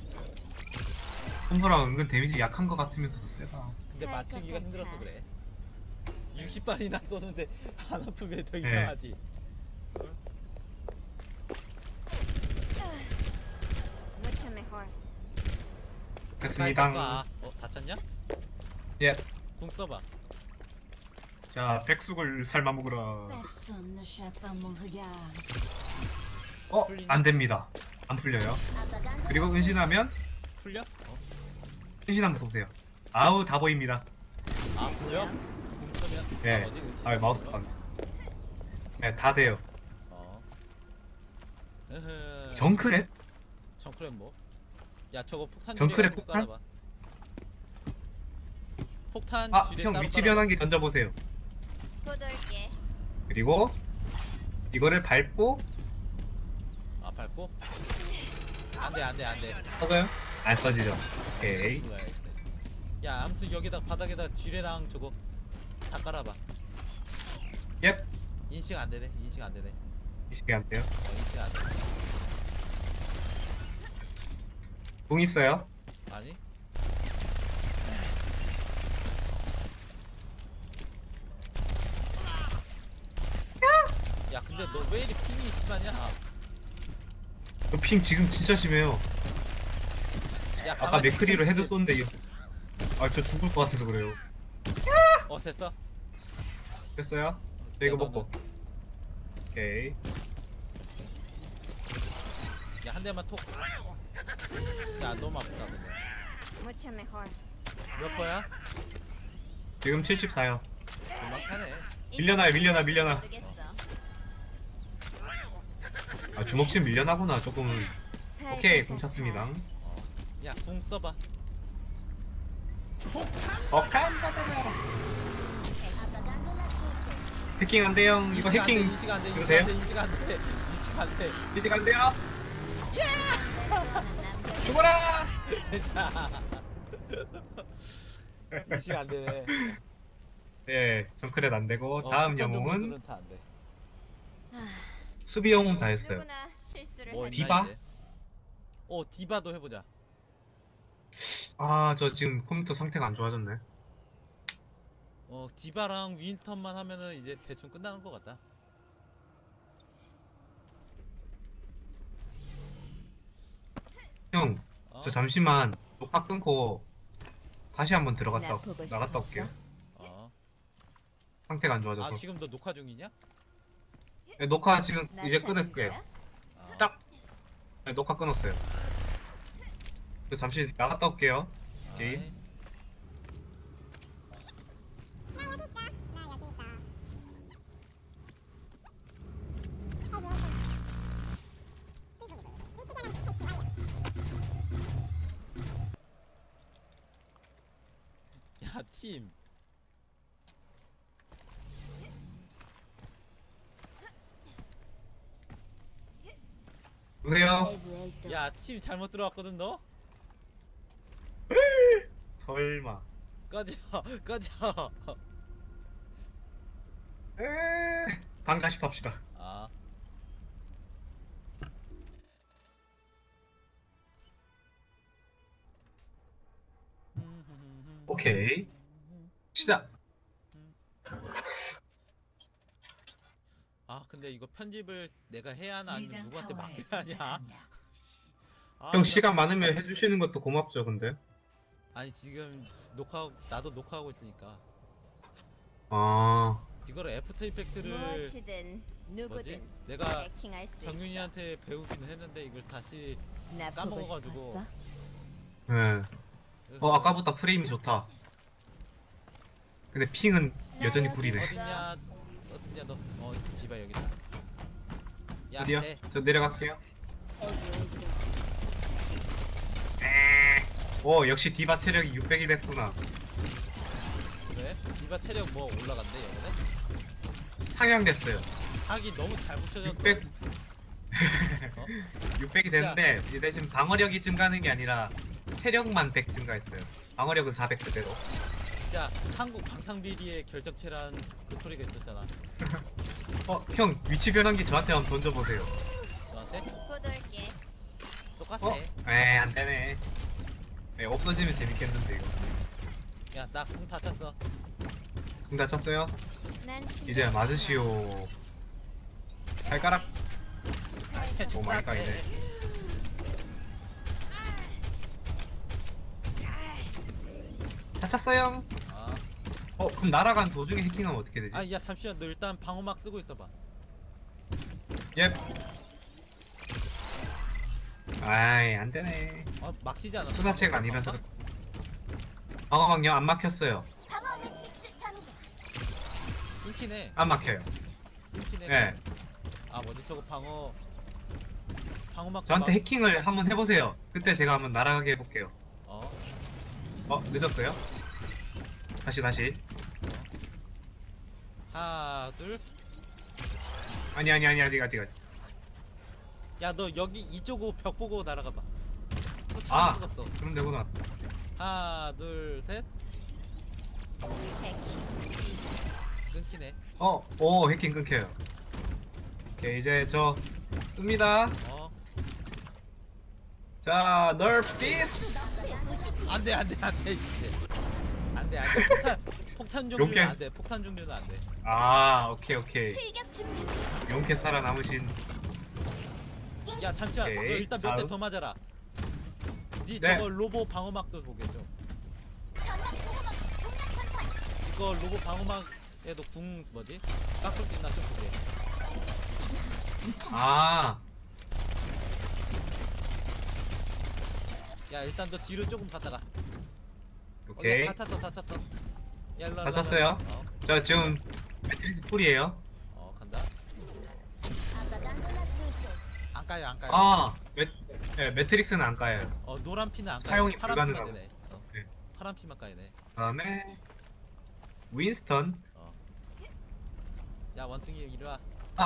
홈브랑 은근 데미지 약한 것 같으면서도 세다. 근데 살 맞추기가 것 힘들어서 같아. 그래. 60발이나 쏘는데 안 아프면 더 네. 이상하지. Mucho mejor. 됐습니다. 다 찼냐? 예. 궁 써봐. 자, 백숙을 삶아 먹으라. Personne ne cherche à mon regard. 안 됩니다. 안 풀려요. 그리고 은신하면 풀려? 은신 한번 써보세요. 아우 다 보입니다. 아 보여? 궁 쓰면 네. 나머지 의심 마우스판. 네, 다 돼요. 으흐. 정크랩? 정크랩 뭐? 야 저거 폭탄 정크랩 지뢰 폭탄? 깔아봐. 폭탄 지뢰 형 따로 위치 깔아봐. 변환기 던져보세요. 곧 올게. 그리고 이거를 밟고 밟고? 안돼. 써서요? 안 써지죠. 오케이. 야 아무튼 여기다 바닥에다 지뢰랑 저거 다 깔아봐. 옙. 인식 안되네. 인식 안되네. 이시게 안 돼요. 인식 안되네. 공 있어요? 아니? 야 근데 너 왜 이리 핑이 심하냐? 핑 지금 진짜 심해요. 야 아까 가만히 맥크리로 있어. 헤드 쏘는데 저 죽을 것 같아서 그래요. 됐어? 됐어요? 저 이거 야, 먹고. 오케이. 야 한 대만 톡. 야 너무 아프다 근데. Mucho mejor. 몇 거야? 지금 74요. 금방 타네. 밀려나. 모르겠어. 주먹침 밀려나구나 조금은. 살 오케이, 것 공 같아. 찼습니다. 야 궁 써봐. 해킹 안 돼요. 이거 해킹 인식 안돼. 그러세요? 인식 안돼. 이제 안 돼요. 죽어라. 진짜. 인식 안되네. 네, 정크렛 안 되고 다음 영웅은 다안 돼. 수비 영웅 다 했어요. 누구나 실수를 뭐 하지. 디바? 있나, 이제? 디바도 해보자. 저 지금 컴퓨터 상태가 안 좋아졌네. 디바랑 윈스턴만 하면은 이제 대충 끝나는 것 같다. 형, 어? 저 잠시만 녹화 끊고 다시 한번 나 보고 나갔다 싶었어? 올게요. 어. 상태가 안 좋아져서. 아 지금 너 녹화 중이냐? 네, 녹화 지금 나 이제 찾는 끊을게요. 거야? 아. 딱! 네, 녹화 끊었어요. 저 잠시 나갔다 올게요. 오케이. 아이. 야 팀. 보세요. Evuelto. 야 팀 잘못 들어왔거든 너? 설마. 꺼져 꺼져. 반가십 합시다. 아. 오케이. 시작. 아 근데 이거 편집을 내가 해야 하나 아니면 미장 누구한테 타워에 맡겨야 하냐? 도착합니다. 아, 형 이거- 시간 많으면 해주시는 것도 고맙죠, 근데. 아니 지금 나도 녹화하고 있으니까 아, 이거를 애프터 이펙트를 무엇이든 뭐지? 누구든 내가 해킹할 수 있어. 정윤이한테 배우기는 했는데 이걸 다시 나 보고 까먹어가지고. 싶었어? 네. 그래서 아까보다 프레임이 좋다. 근데 핑은 여전히 구리네. 어딨냐 너? 지바 여기다. 야, 어디요? 네. 저 내려갈게요. Evuelto. 오, 역시 디바 체력이 600이 됐구나. 그래? 지바 체력 뭐 올라간대 얘네? 상향됐어요. 각이 너무 잘 붙여졌어. 600, 어? 600이 됐는데, 이제 지금 방어력이 증가하는 게 아니라 체력만 100 증가했어요. 방어력은 400 그대로. 진짜 한국 방상비리의 결정체란 그 소리가 있었잖아. 형, 위치 변환기 저한테 한번 던져보세요. 너한테? 보돌게. 똑같아. 안 되네. 없어지면 재밌겠는데, 이거. 야, 나 궁 다 찼어. 궁 다쳤어요? 난 이제 맞으시오. 발가락. 오 마이 갓, 이제. 다쳤어요? 아, 그럼 날아간 도중에 해킹하면 어떻게 되지? 야 잠시만 너 일단 방어막 쓰고 있어봐. 예. 아이, 안 되네. 막히지 않아. 수사체가 아니라서. 방어막요? 안 막혔어요. 끊기네. 안 막혀요. 끊기네. 예. 아 뭐지 저거 방어막. 저한테 해킹을 한번 해보세요. 그때 제가 한번 날아가게 해볼게요. 늦었어요? 다시. 하나 둘. 아니, 아직. 야 너 여기 이쪽 벽 보고 날아가봐. 아. 잘 찍었어. 그럼 되구나. 하나 둘 셋. 해킹 시작. 끊기네. 오, 해킹 끊겨요. 오케이, 이제 저 씁니다. 자, nerf this! 안돼 이제. 안돼 폭탄 종류는 용케. 안돼. 폭탄 종류는 안돼. 아, 오케이. 출격 준비. 용케 살아남으신. 야 잠시만. 너 오케이, 일단 몇 대 다음. 더 맞아라. 니 네. 저거 로보 방어막도 보게 좀. 이거 로보 방어막에도 궁 뭐지? 깎을 수 있나 좀 보게. 아, 야 일단 너 뒤로 조금 갔다가. 오케이. 다 찼어. 야 일로 다 찼어요? 저 지금 매트리스 풀이에요. 간다. 안 까요. 아, 매트릭스는 안 까요. 노란 피는 안 까요. 사용이 파란 피만 불가능하고. 되네. 네. 파란 피만 까이네. 다음에 윈스턴. 야 원숭이 이리 와.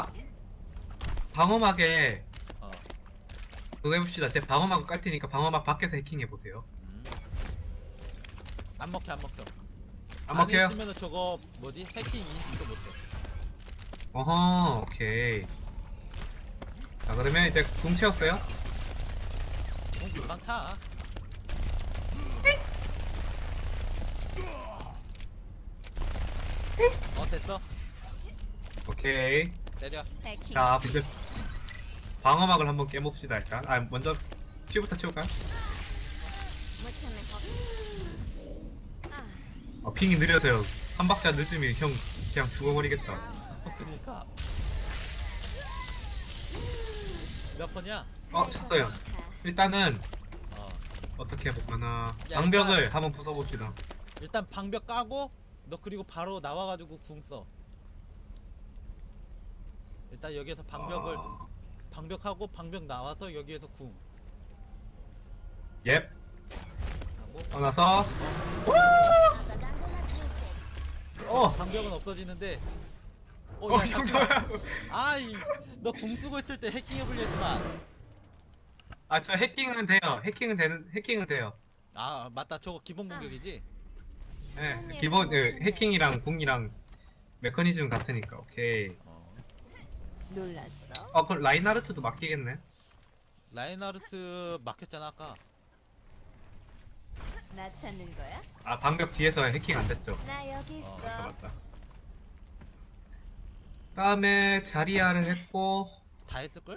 방어막에 어. 그거 해봅시다. 제 방어막 깔 테니까 방어막 밖에서 해킹해 보세요. 안 먹혀. 안 먹혀요? 있으면은 저거 뭐지? 해킹 인식도 못해. 어허, 오케이. 자, 그러면 이제 궁 채웠어요? 금방 차. 됐어. 오케이. 때려. 해킹. 자, 이제 방어막을 한번 깨봅시다 일단. 먼저 퓨부터 채울까요? 무참해. 핑이 느려서요. 한 박자 늦으면 형 그냥 죽어버리겠다. 그니까 몇 번이야? 찼어요. 일단은 아, 어떻게 해볼까나. 야, 방벽을 한번 부숴봅시다. 일단 방벽 까고 너 그리고 바로 나와가지고 궁 써. 일단 여기에서 방벽하고 방벽 나와서 여기에서 궁 옙. 하고 나서 방벽은 없어지는데 형 아이 너 궁 쓰고 있을 때 해킹해보려 했지만 저 해킹은 돼요. 해킹은 돼요. 아 맞다 저거 기본 공격이지? 네, 기본 해킹이랑 궁이랑 메커니즘 같으니까 오케이. 놀랐어? 그럼 라인하르트도 맡기겠네. 라인하르트 막혔잖아 아까. 나 찾는 거야? 방벽 뒤에서 해킹 안 됐죠. 나 여기 있어. 맞다. 다음에 자리아를 했고 다 했을걸?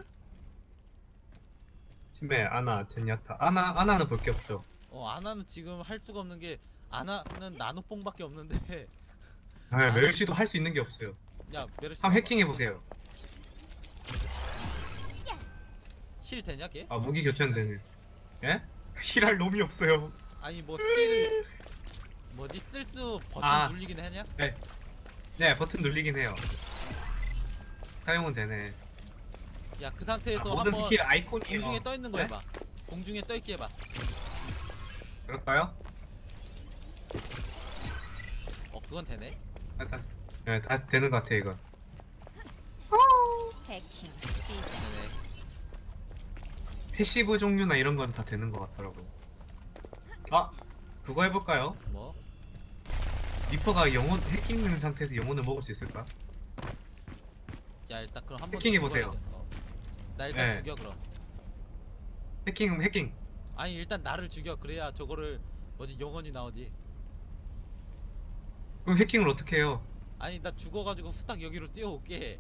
팀에 아나, 젠야타. 아나는 볼 게 없죠. 아나는 지금 할 수가 없는 게 아나는 나노뽕밖에 없는데 네, 멜시도 할 수 있는 게 없어요. 야 메르시 한번 해킹 해보세요. 실 되냐 걔? 무기 교체는 되네. 예? 힐할 놈이 없어요. 아니 뭐 실 뭐지 쓸수 버튼 눌리긴 하냐? 네, 버튼 눌리긴 해요. 사용은 되네. 야 그 상태에서 모든 한번 스킬 아이콘이에요. 공중에 떠 있는 거 네? 해봐. 공중에 떠 있게 해봐. 그럴까요? 그건 되네. 다 되는 것 같아 이거. 해킹 시작. 되네. 패시브 종류나 이런 건 다 되는 것 같더라고요. 그거 해볼까요? 뭐? 리퍼가 영혼 해킹된 상태에서 영혼을 먹을 수 있을까? 야 일단 그럼 한번 해킹해보세요. 나 일단 네. 죽여 그럼. 해킹. 아니 일단 나를 죽여. 그래야 저거를 뭐지 영원히 나오지. 그럼 해킹을 어떻게 해요? 아니 나 죽어가지고 후딱 여기로 뛰어올게.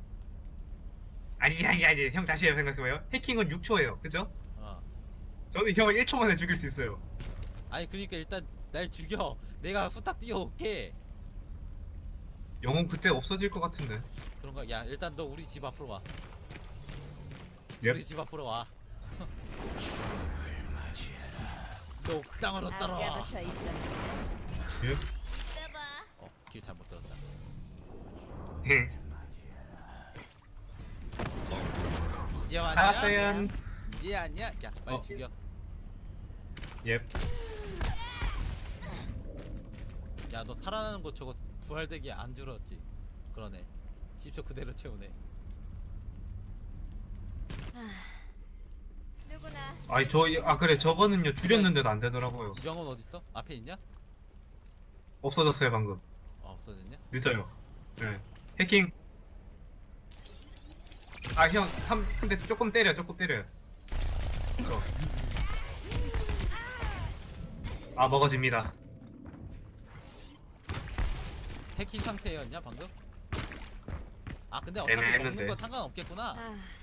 아니지. 형 다시 생각해봐요. 해킹은 6초예요. 그죠? 저는 형을 1초 만에 죽일 수 있어요. 아니 그러니까 일단 날 죽여. 내가 후딱 뛰어올게. 영혼 그때 없어질 것 같은데. 그런가? 야 일단 너 우리 집 앞으로 와. 예? 우리 집 앞으로 와. 너 옥상으로 따라와. 아까부터 있었는데. 예? 써봐. 길 잘못 들었다. 이제 왔냐? 알았어요. 이제 왔냐? 야 빨리 죽여. 예. 야 너 살아나는 거 저거 부활되기 안 줄었지? 그러네. 10초 그대로 채우네. 누구나. 그래 저거는요 줄였는데도 안 되더라고요. 영혼 어딨어? 앞에 있냐? 없어졌어요 방금. 없어졌냐? 늦어요. 네. 해킹. 형 한 대 조금 때려요. 먹어집니다. 해킹 상태였냐 방금? 근데 어차피 애매했는데. 먹는 거 상관없겠구나.